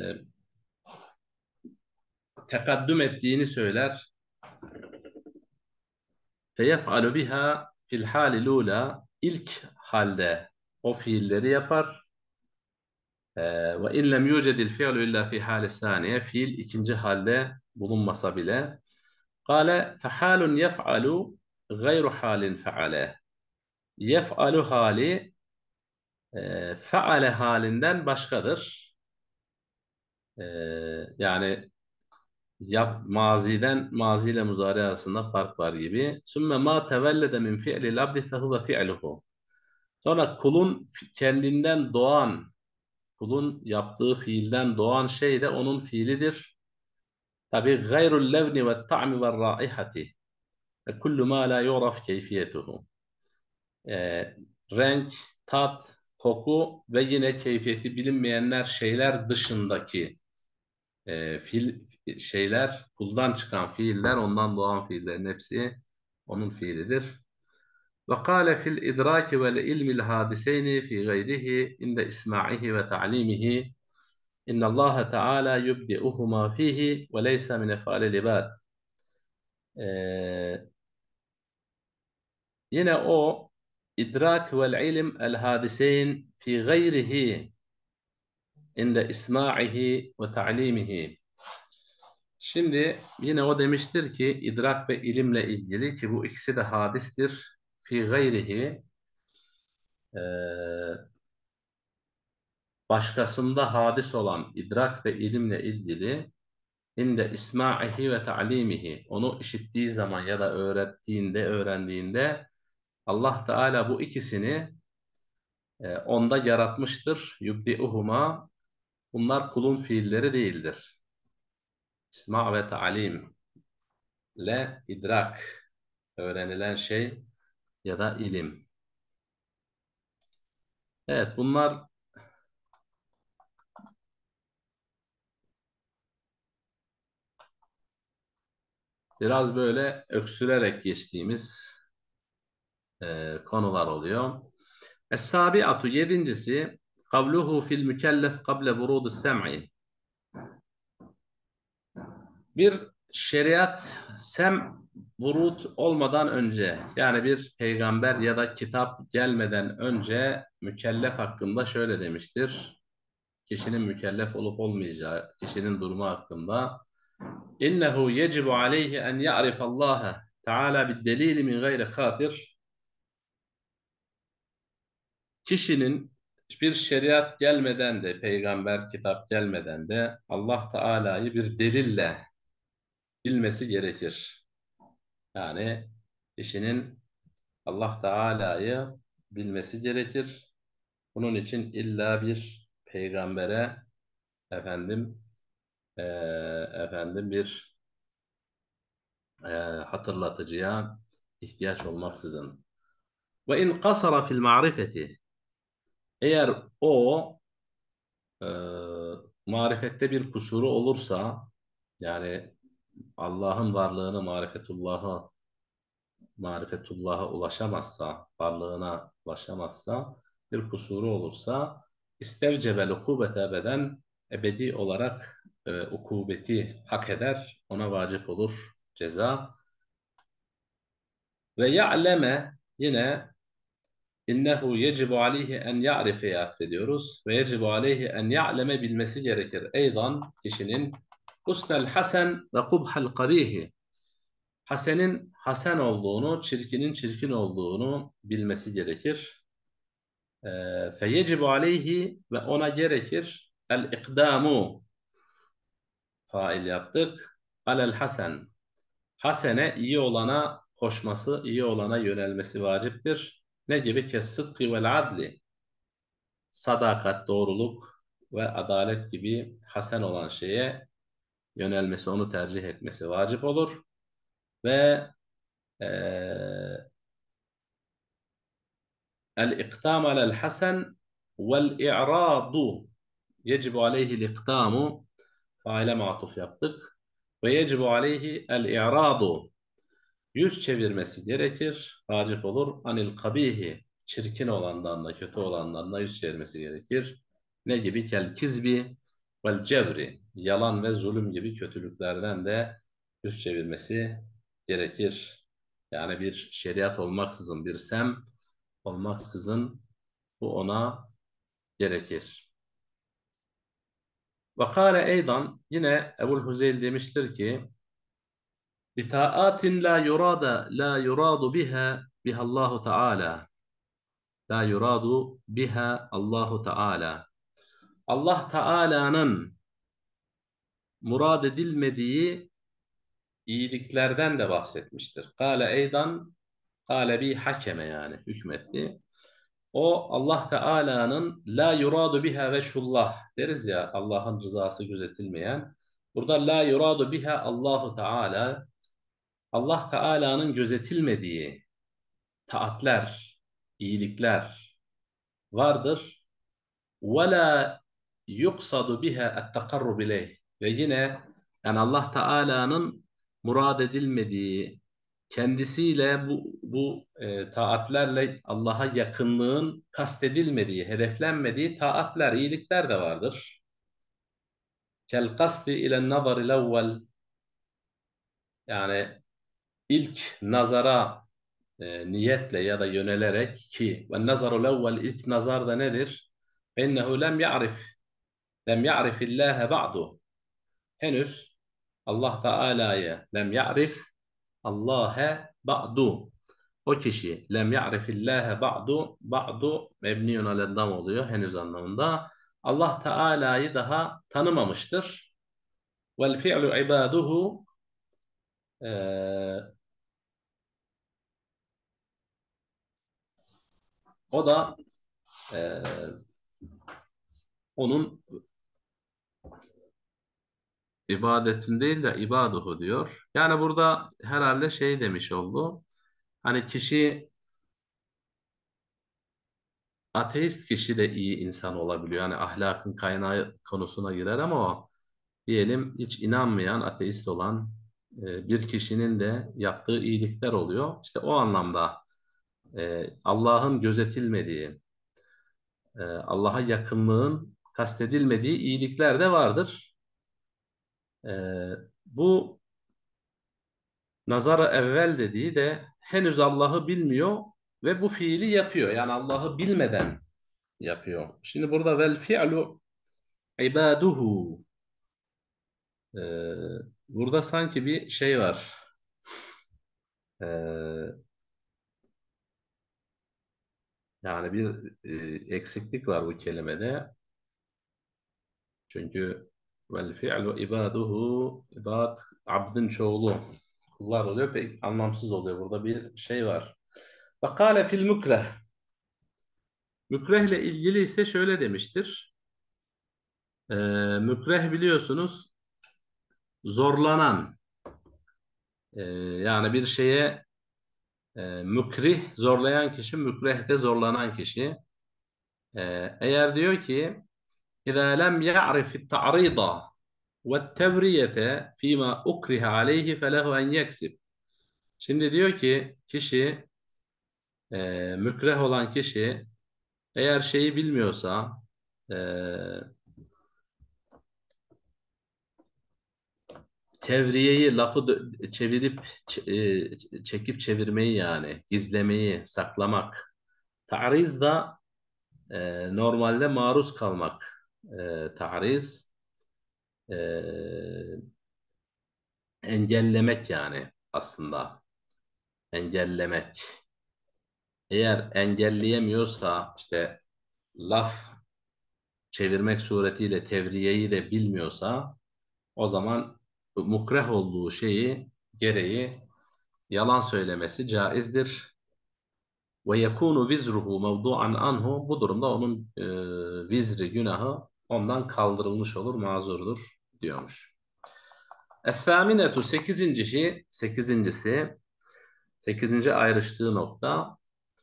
tekaddüm ettiğini söyler. Feyef'alu biha fil halil ula. İlk halde o fiilleri yapar. Ve in lem yucedil fi'lu illa fi halis saniye. Fiil ikinci halde bulunmasa bile. Kale fehalun yef'alu gayru halin fe'ale. Yef'alu hali fe'ale halinden başkadır. E, Yani maziyle muzari arasında fark var gibi. Sümme ma tevellede min fi'lil abdi fehuve fi'luhu. Sonra kendinden doğan, kulun yaptığı fiilden doğan şey de onun fiilidir. Tabi gayrul levni ve ta'mi ve raihati. Ve kullu ma la yu'raf keyfiyetuhu. Ee, Renk, tat, koku ve yine keyfiyeti bilinmeyenler şeyler dışındaki fiil şeyler, kuldan çıkan fiiller, ondan doğan fiillerin hepsi onun fiilidir. Ve kâle fil idraki vel ilmil hadiseyni fi gayrihi inde isma'ihi ve ta'limihi inna Allah Teala yubdi'uhuma fihi ve leysa min ef'alil ibad. Ee, Yine o idrak vel ilim el hadiseyn fi gayrihi inde isma'ihi ve ta'limihi. Şimdi yine o demiştir ki idrak ve ilimle ilgili ki bu ikisi de hadistir. Fi gayrihi başkasında hadis olan idrak ve ilimle ilgili inde isma'ihi ve ta'limihi onu işittiği zaman ya da öğrendiğinde Allah Teala bu ikisini onda yaratmıştır. Yubdi'uhuma bunlar kulun fiilleri değildir. İsma ve ta'lim ile idrak öğrenilen şey ya da ilim. Evet bunlar biraz böyle öksürerek geçtiğimiz konular oluyor. Es-sabi'atu yedincisi kavluhu fil mükellef kable vurudus sem'i. Bir Şeriat vurut olmadan önce, yani bir peygamber ya da kitap gelmeden önce mükellef hakkında şöyle demiştir. Kişinin mükellef olup olmayacağı, kişinin durumu hakkında. İnnehu yecibu aleyhi en ya'rifallaha Teala bid-delili min gayri hatir. Kişinin bir şeriat gelmeden de, peygamber kitap gelmeden de Allah Teala'yı bir delille bilmesi gerekir. Yani kişinin Allah Teala'yı bilmesi gerekir. Bunun için illa bir peygambere efendim eee, bir hatırlatıcıya ihtiyaç olmaksızın. Ve in kasara fil ma'rifeti, eğer o marifette bir kusuru olursa, yani Allah'ın varlığını, marifetullah'a ulaşamazsa, varlığına ulaşamazsa, bir kusuru olursa, istevcebel ukubete ebeden, ebedi olarak ukubeti hak eder, ona vacip olur ceza. Ve ya'leme, yine innehu yecibu aleyhi en ya'rife'ye atfediyoruz. Ve yecibu aleyhi en ya'leme, bilmesi gerekir. Eydan, kişinin husnel hasen ve kubhel kabihi, hasenin hasen olduğunu, çirkinin çirkin olduğunu bilmesi gerekir. Feyecibu aleyhi, ve ona gerekir el ikdamu, fail yaptık, alel hasen, hasene, iyi olana koşması, iyi olana yönelmesi vaciptir. Ne gibi? Kes-sıdkı vel adli, sadakat, doğruluk ve adalet gibi hasen olan şeye yönelmesi, onu tercih etmesi vacip olur. Ve el-iktam alel hasen vel-i'radu, yecibu aleyhi l-iktamu, faile matuf yaptık. Ve yecibu aleyhi el-i'radu, yüz çevirmesi gerekir, vacip olur. Anil kabihi, çirkin olandan da, kötü olandan da yüz çevirmesi gerekir. Ne gibi? Kel kizbi vel cevri, yalan ve zulüm gibi kötülüklerden de yüz çevirmesi gerekir. Yani bir şeriat olmaksızın, bir olmaksızın bu ona gerekir. Ve kâle eydan, yine Ebu'l-Huzeyl demiştir ki, bitaatin la yuradu biha Allahu Teala. La yuradu biha Allahu Teala. Allah Teala'nın murad edilmediği iyiliklerden de bahsetmiştir. Kâle eydan, kâle bi hakeme, yani hükmetti. O Allah Teala'nın la yuradu biha veşullah deriz ya, Allah'ın rızası gözetilmeyen. Burada la yuradu biha Allahu Teala, Allah Teala'nın gözetilmediği taatler, iyilikler vardır. Ve la yuksadu biha et-takarrub ileyh. Ve yine, yani Allah Teala'nın murad edilmediği, kendisiyle bu taatlerle Allah'a yakınlığın kastedilmediği, hedeflenmediği taatler, iyilikler de vardır. Kel kasti ile nazar evvel, yani ilk nazara niyetle ya da yönelerek, ki ve nazarul evvel, ilk nazar da nedir? Ennehu lem ya'rifillâhe ba'du, henüz Allah Teala'yı Allah'e ba'du. O kişi lem ya'rifillâhe ba'du mebniyun alendam oluyor henüz anlamında. Allah Teala'yı daha tanımamıştır. Vel fi'lu ibaduhu, e, o da e, onun ibadetin değil de ibaduhu diyor. Yani burada herhalde şey demiş oldu. Hani kişi, ateist kişi de iyi insan olabiliyor. Yani ahlakın kaynağı konusuna girer, ama o, diyelim hiç inanmayan, ateist olan bir kişinin de yaptığı iyilikler oluyor. İşte o anlamda Allah'ın gözetilmediği, Allah'a yakınlığın kastedilmediği iyilikler de vardır. E, bu Nazara evvel dediği de henüz Allah'ı bilmiyor ve bu fiili yapıyor. Yani Allah'ı bilmeden yapıyor. Şimdi burada vel fi'lu ibaduhu. Burada sanki bir şey var. Ee, Yani bir eksiklik var bu kelimede. Çünkü vel fi'lu ibaduhu, ibad abdin çoğulu kullar oluyor, pek anlamsız oluyor. Burada bir şey var. Ve kâle fil mükreh. Mükreh ile ilgili ise şöyle demiştir. Ee, Mükreh biliyorsunuz zorlanan, yani bir şeye mükrih zorlayan kişi, mükreh de zorlanan kişi. Eğer diyor ki إذا لم يعرف التعريض والتبرية فيما أكره عليه فله أن يكسب. Şimdi diyor ki kişi, mükreh olan kişi eğer şeyi bilmiyorsa, e, tevriyeyi, lafı çevirip çekip çevirmeyi, yani gizlemeyi, saklamak. Ta'riz da normalde maruz kalmak. Ta'riz e, engellemek yani aslında. Engellemek. Eğer engelleyemiyorsa, işte laf çevirmek suretiyle tevriyeyi de bilmiyorsa, o zaman mukreh olduğu şeyi gereği yalan söylemesi caizdir. Ve yekunu vizruhu mevdu'an anhu. Bu durumda onun vizri, günahı ondan kaldırılmış olur, mazurdur diyormuş. Es-sâminetu, sekizinci ayrıştığı nokta.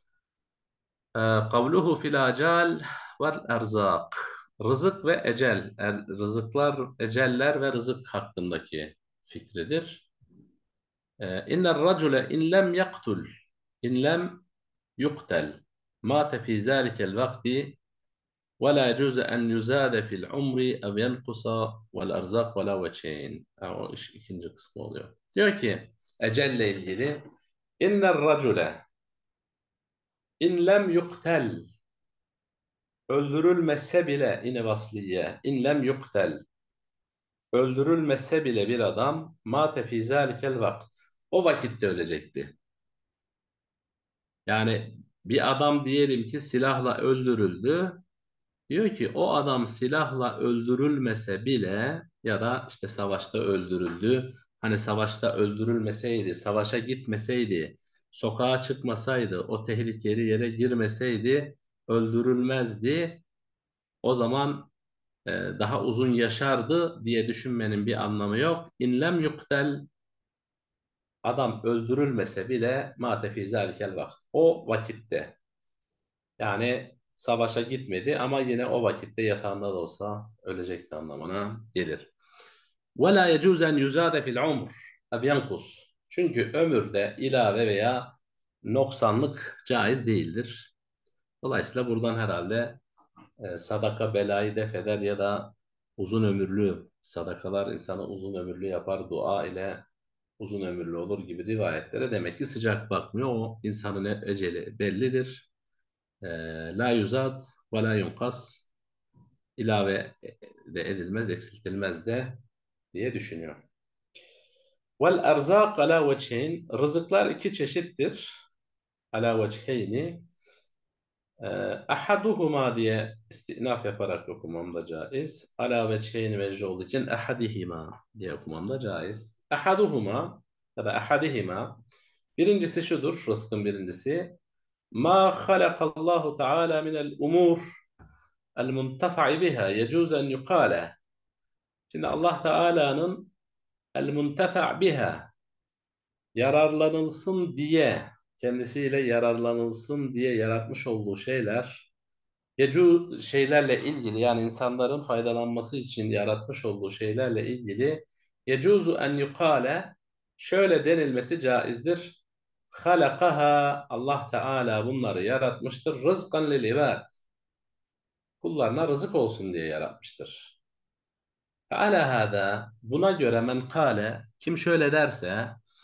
Kavluhu fil acal vel erzak. Rızık ve ecel. Rızıklar, eceller ve rızık hakkındaki fikridir. İnner racule in lem yaktul, in lem yuktel, mate fi zâlikel vakti ve la yecuze en yuzâde fil umri ev yenkusa vel erzak ve la veçeyn. O iş ikinci kısmı oluyor. Diyor ki ecelle ilgili, inner racule in lem yuktel, öldürülmese bile, yine vasliye, inlem yuktel, öldürülmese bile bir adam, mâte fî zâlikel vakt, o vakitte ölecekti. Yani bir adam diyelim ki silahla öldürüldü. Diyor ki o adam silahla öldürülmese bile, ya da işte savaşta öldürüldü. Hani savaşta öldürülmeseydi, savaşa gitmeseydi, sokağa çıkmasaydı, o tehlikeli yere girmeseydi öldürülmezdi. O zaman daha uzun yaşardı diye düşünmenin bir anlamı yok. İnlem yuktel, adam öldürülmese bile mâte fî zâlikel vakt, o vakitte, yani savaşa gitmedi ama yine o vakitte yatağında da olsa ölecekti anlamına gelir. Ve lâ yecûz en yuzâde fil umr ev yenkus. Çünkü ömürde ilave veya noksanlık caiz değildir. Dolayısıyla buradan herhalde sadaka belayı def eder ya da uzun ömürlü sadakalar insanı uzun ömürlü yapar, dua ile uzun ömürlü olur gibi rivayetlere demek ki sıcak bakmıyor. O insanın eceli bellidir. E, La yuzad ve la yunkas, ilave de edilmez, eksiltilmez de diye düşünüyor. Vel erzak ala veçhin, rızıklar iki çeşittir. Ala veçheyni, ahaduhuma diye istinaf yaparak okumam da caiz. Ala veçheyni vecih olduğu için ahadihima diye okumam da caiz. Ahaduhuma ya da ahadihima, birincisi şudur, rızkın birincisi. Ma halakallahu teala minel umur el muntafa'i biha yecuz en yukale. Şimdi Allah Teala'nın el muntafa' biha, yararlanılsın diye, kendisiyle yararlanılsın diye yaratmış olduğu şeyler, şeylerle ilgili, yani insanların faydalanması için yaratmış olduğu şeylerle ilgili yecuzu en yukale, şöyle denilmesi caizdir. Halakaha, Allah Teala bunları yaratmıştır. Rızkan lil ibad, kullarına rızık olsun diye yaratmıştır. Ala hada, buna göre men kale, kim şöyle derse,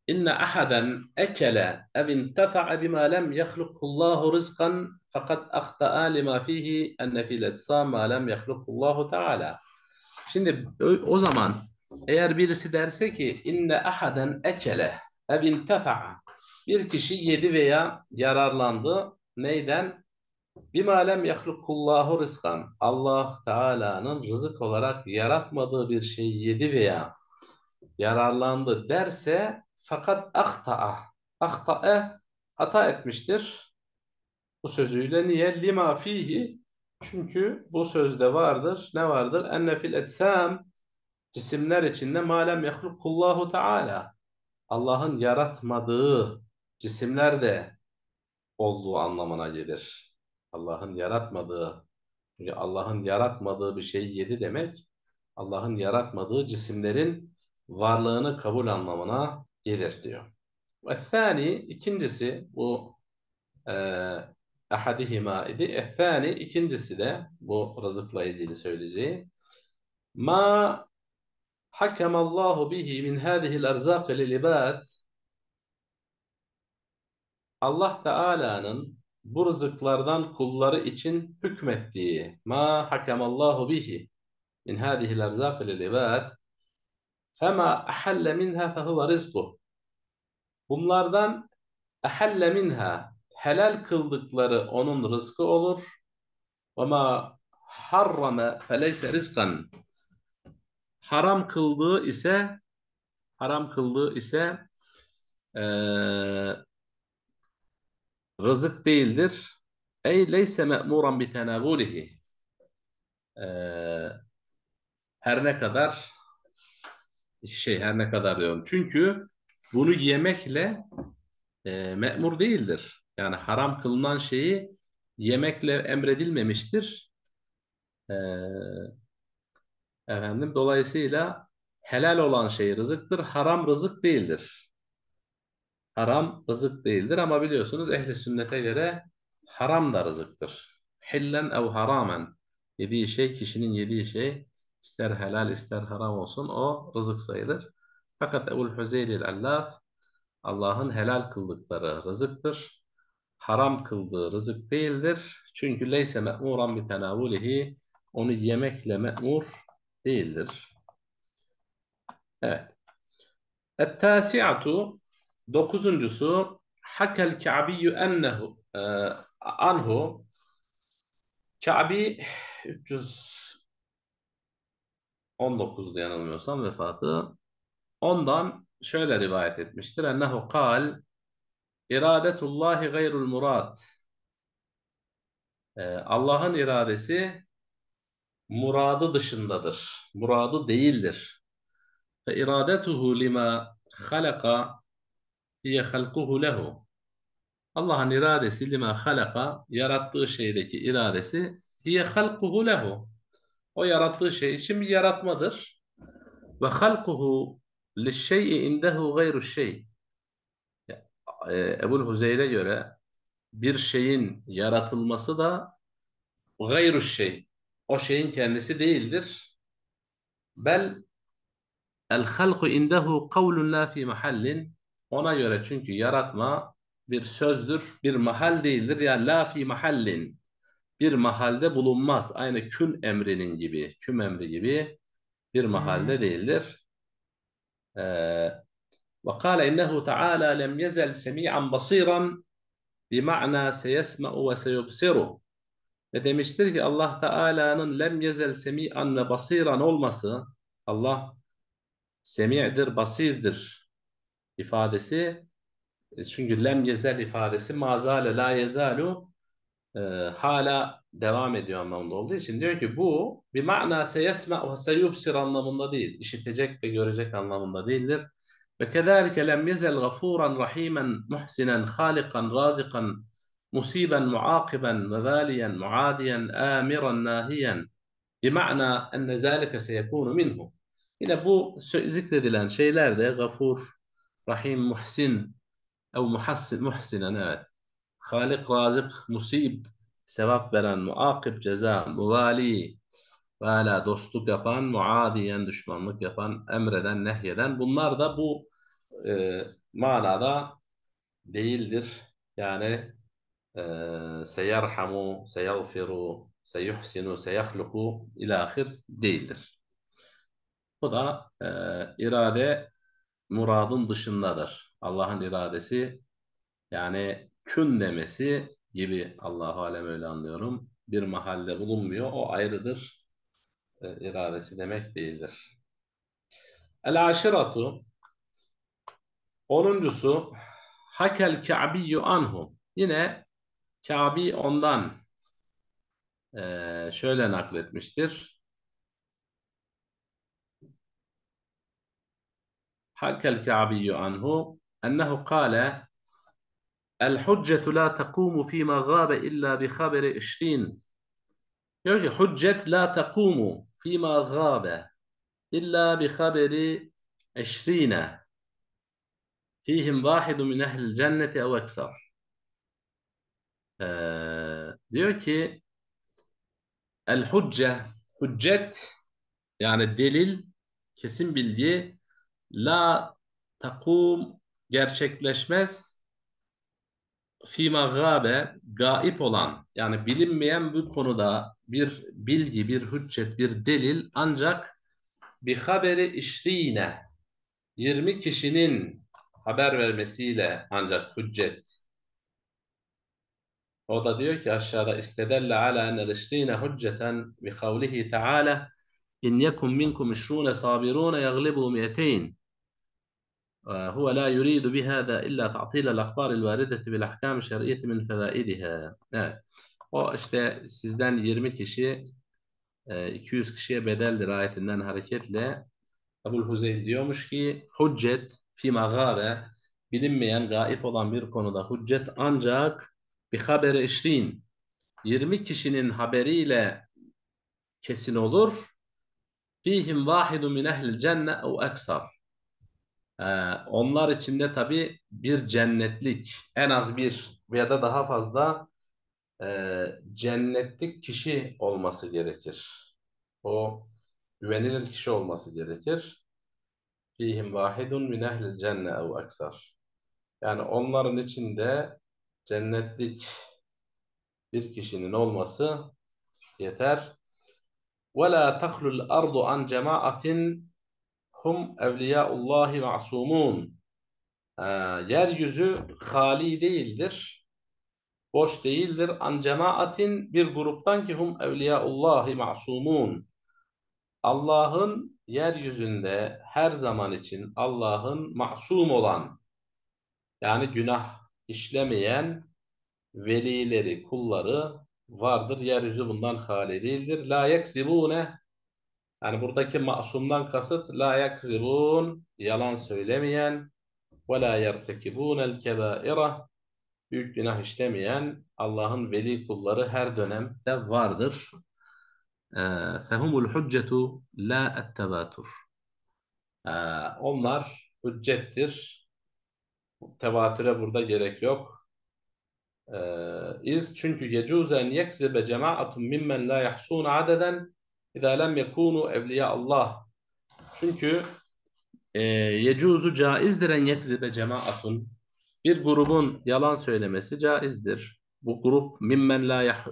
İnne ahaden ekele ev intefa'a bima lem yehlukhullahu rızkan fakat ahta'a lima fihi enne fil etsam ma lem yehlukhullahu teala. Şimdi o zaman eğer birisi derse ki inne ahaden ekele ev intefa'a, bir kişi yedi veya yararlandı neyden? Bima lem yehlukullahu rızkan, Allah Teala'nın rızık olarak yaratmadığı bir şeyi yedi veya yararlandı derse fakat ahta'a hata etmiştir. Bu sözüyle niye? Lima fihi, çünkü bu sözde vardır. Ne vardır? Enne fil etsam, cisimler içinde ma lem yehlukullahu Teala, Allah'ın yaratmadığı cisimler de olduğu anlamına gelir. Allah'ın yaratmadığı, çünkü Allah'ın yaratmadığı bir şeyi yedi demek, Allah'ın yaratmadığı cisimlerin varlığını kabul anlamına gelir diyor. Ve thani, ikincisi bu e, ahadihima idi. Thani, ikincisi de bu rızıkla ilgili söyleyeceği. Ma hakemallahu bihi min hadihil erzak lil ibad, Allah Teala'nın bu rızıklardan kulları için hükmettiği, ma hakemallahu bihi min hadihil erzak lil ibad fema ahalle minha fehuve rizquh. Bunlardan ahalle minha, helal kıldıkları onun rızkı olur. Ve ma harrame feleyse rizkan, haram kıldığı ise rızık değildir. Ey leyse me'muran bi tenavulihi. Her ne kadar her ne kadar diyorum. Çünkü bunu yemekle me'mur değildir. Yani haram kılınan şeyi yemekle emredilmemiştir. E, dolayısıyla helal olan şey rızıktır. Haram rızık değildir. Haram rızık değildir ama biliyorsunuz ehli sünnete göre haram da rızıktır. Hillen ev haramen. Yediği şey, kişinin yediği şey ister helal ister haram olsun o rızık sayılır. Fakat Ebu'l Hüzeyl el-Allaf, Allah'ın helal kıldıkları rızıktır. Haram kıldığı rızık değildir. Çünkü leyse me'muran bi tenavulihi, onu yemekle me'mur değildir. Evet. Et-tâsi'atu, dokuzuncusu, hakel Ka'biyyü ennehu anhu, Ka'bi 319'da yanılmıyorsam vefatı. Ondan şöyle rivayet etmiştir. Ennehu kal, iradetullahi gayrul murad. Allah'ın iradesi muradı dışındadır. Muradı değildir. Fe iradetuhu lima halaka hiye halkuhu lehu. Allah'ın iradesi lima halaka, yarattığı şeydeki iradesi hiye halkuhu lehu. O yarattığı şey için bir yaratmadır. Ve halkuhu lişşey'i indehu gayru şey. Ebu'l Huzeyl'e göre bir şeyin yaratılması da gayru şey, o şeyin kendisi değildir. Bel el halku indehu kavlun la fi mahallin. Ona göre çünkü yaratma bir sözdür, bir mahal değildir. Yani la fi mahallin, bir mahalde bulunmaz. Aynı kün emrinin gibi, küm emri gibi bir mahalde değildir. Ve kâle innehu teâlâ lem yezel semî'an basîran bima'na seyesme'u ve seyubsiru. Ve demiştir ki Allah Teala'nın lem yezel semî'an ve basîran olması, Allah semi'dir, basirdir ifadesi, çünkü lem yezel ifadesi mazale la yezalu, e, hala devam ediyor anlamında olduğu için diyor ki bu bir mana seyesme ve seyubsir anlamında değil, işitecek ve görecek anlamında değildir. Ve kezalike lem yezel gafuran rahimen muhsinen halikan razikan musiben muakiben ve valiyen muadiyen amiran nahiyen bima'na enne zâlike seyekûnu minhu. Yine bu zikredilen şeyler de gafur, rahim, muhsin ev muhsinen, evet. Halik, razık, musib, sevap veren, muakib, ceza, muvali, vala, dostluk yapan, muadiyen, düşmanlık yapan, emreden, nehyeden. Bunlar da bu manada değildir. Yani seyerhamu, seyagfiru, seyuhsinu, seyahluku ilahir değildir. Bu da irade muradın dışındadır. Allah'ın iradesi yani kün demesi gibi Allahu alem öyle anlıyorum. Bir mahalde bulunmuyor. O ayrıdır. İradesi demek değildir. El aşiratu onuncusu hakel Ka'biyyü anhu. Yine Ka'bi ondan şöyle nakletmiştir. Hakel Ka'biyyü anhu ennehu kâle el hüccetu la tekumu fîmâ gâbe illa bi haberi işrin. Diyor ki hüccet la tekumu fîmâ gâbe illa bi haberi işrine fîhim vâhidu min ehlil cenneti ev eksar. Diyor ki el hücce hüccet yani delil kesin bilgi la takum gerçekleşmez fîmâ gâbe gaip olan yani bilinmeyen bu konuda bir bilgi, bir hüccet, bir delil ancak bir haberi işrine 20 kişinin haber vermesiyle ancak hüccet. O da diyor ki aşağıda istedelle ala enel işrine hücceten bi kavlihi teala in yekum minkum işrune sabirune yaglibu mi'eteyn. هو لا يريد بهذا إلا تعطيل الأخبار الواردة بالأحكام الشرعية من فوائدها. Evet. O işte sizden 20 kişi 200 kişiye bedeldir ayetinden hareketle Ebu'l Huzeyl diyormuş ki hüccet fîmâ gâbe bilinmeyen gaip olan bir konuda hüccet ancak bir haberi işrin 20 kişinin haberiyle kesin olur. Fîhim vâhidu min ehlil cenne ev eksar. Onlar içinde tabii bir cennetlik en az bir veya da daha fazla cennetlik kişi olması gerekir. O güvenilir kişi olması gerekir. Fihim vahidun min ehlil cenne ev aksar. Yani onların içinde cennetlik bir kişinin olması yeter. Ve la tahlul ardu an cemaatin hum evliyaullahi ma'sumun. Yeryüzü hali değildir, boş değildir. An cemaatin bir gruptan ki hum evliyaullahi ma'sumun. Allah'ın yeryüzünde her zaman için Allah'ın masum olan yani günah işlemeyen velileri, kulları vardır. Yeryüzü bundan hali değildir. La yeksibune yani buradaki masumdan kasıt la yeksibun yalan söylemeyen ve la yertekibunel kebaira büyük günah işlemeyen Allah'ın veli kulları her dönemde vardır. Fehumul hüccetu la ettebatur. Onlar hüccettir. Tevatüre burada gerek yok. Çünkü yecuzen yekzibe cemaatun mimmen la yahsun adeden idâ lem yekûnû evliya Allah. Çünkü yecuzu caizdir en yekzibe cemaatun. Bir grubun yalan söylemesi caizdir. Bu grup mimmen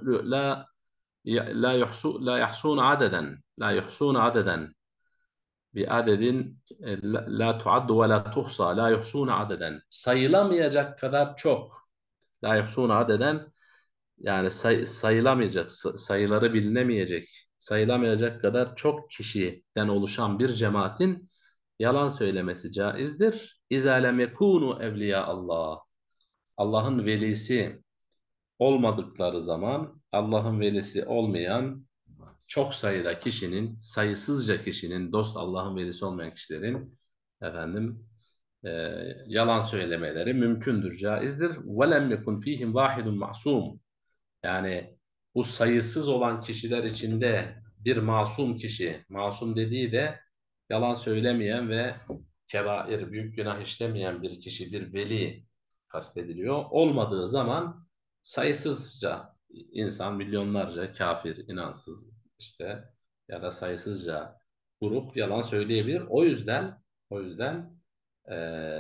la yahsun adeden la yahsun adeden bir adedin la tuaddu ve la tuhsa la yuhsun adeden sayılamayacak kadar çok la yuhsun adeden yani sayılamayacak sayıları bilinemeyecek sayılamayacak kadar çok kişiden oluşan bir cemaatin yalan söylemesi caizdir. İzâ lem yekûnû evliya Allah Allah'ın velisi olmadıkları zaman Allah'ın velisi olmayan çok sayıda kişinin, sayısızca kişinin, dost Allah'ın velisi olmayan kişilerin efendim e, yalan söylemeleri mümkündür, caizdir. وَلَمْ يَكُنْ ف۪يهِمْ وَاحِدٌ masum. Yani bu sayısız olan kişiler içinde bir masum kişi, masum dediği de yalan söylemeyen ve kebair, büyük günah işlemeyen bir kişi, bir veli kastediliyor. Olmadığı zaman sayısızca insan, milyonlarca kafir, inansız işte ya da sayısızca grup yalan söyleyebilir. O yüzden e,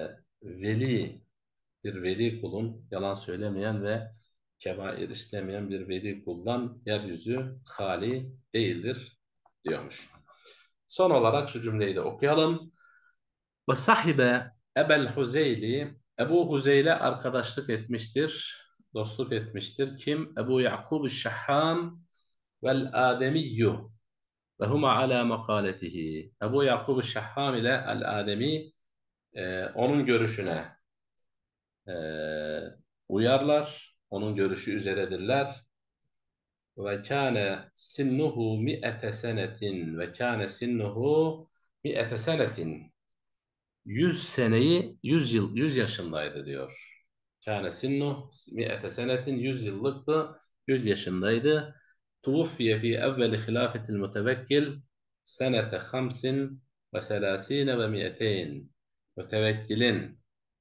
veli, bir veli kulun, yalan söylemeyen ve kebair işlemeyen bir veli kuldan yeryüzü hali değildir diyormuş. Son olarak şu cümleyi de okuyalım. Ve sahibe Ebel Huzeyli, Ebu Huzeyl'e arkadaşlık etmiştir, dostluk etmiştir. Kim? Ebu Ya'kub Şahham vel Ademiyyu ve huma ala makaletihi. Ebu Ya'kub Şahham ile el-Ademi onun görüşüne e, uyarlar, onun görüşü üzeredirler. Ve kâne sinnuhu mi'ete senetin ve kâne sinnuhu mi'ete senetin. 100 seneyi 100 yıl 100 yaşındaydı diyor. Kâne sinnuh mi'ete senetin 100 yıllıktı. 100 yaşındaydı. Tuvuffiye fi evveli hilafetil mutevekkil senete 35 ve mi'eteyn. Mütevekkilin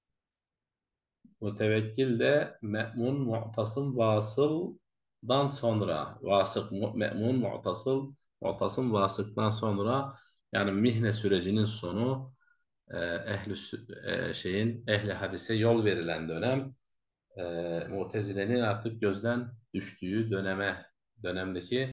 Mütevekkil de me'mun, mu'tasım, vasıldan sonra vasık, me'mun, mu'tasım, vasıktan sonra yani mihne sürecinin sonu ehli hadise yol verilen dönem Mutezile'nin artık gözden düştüğü dönemdeki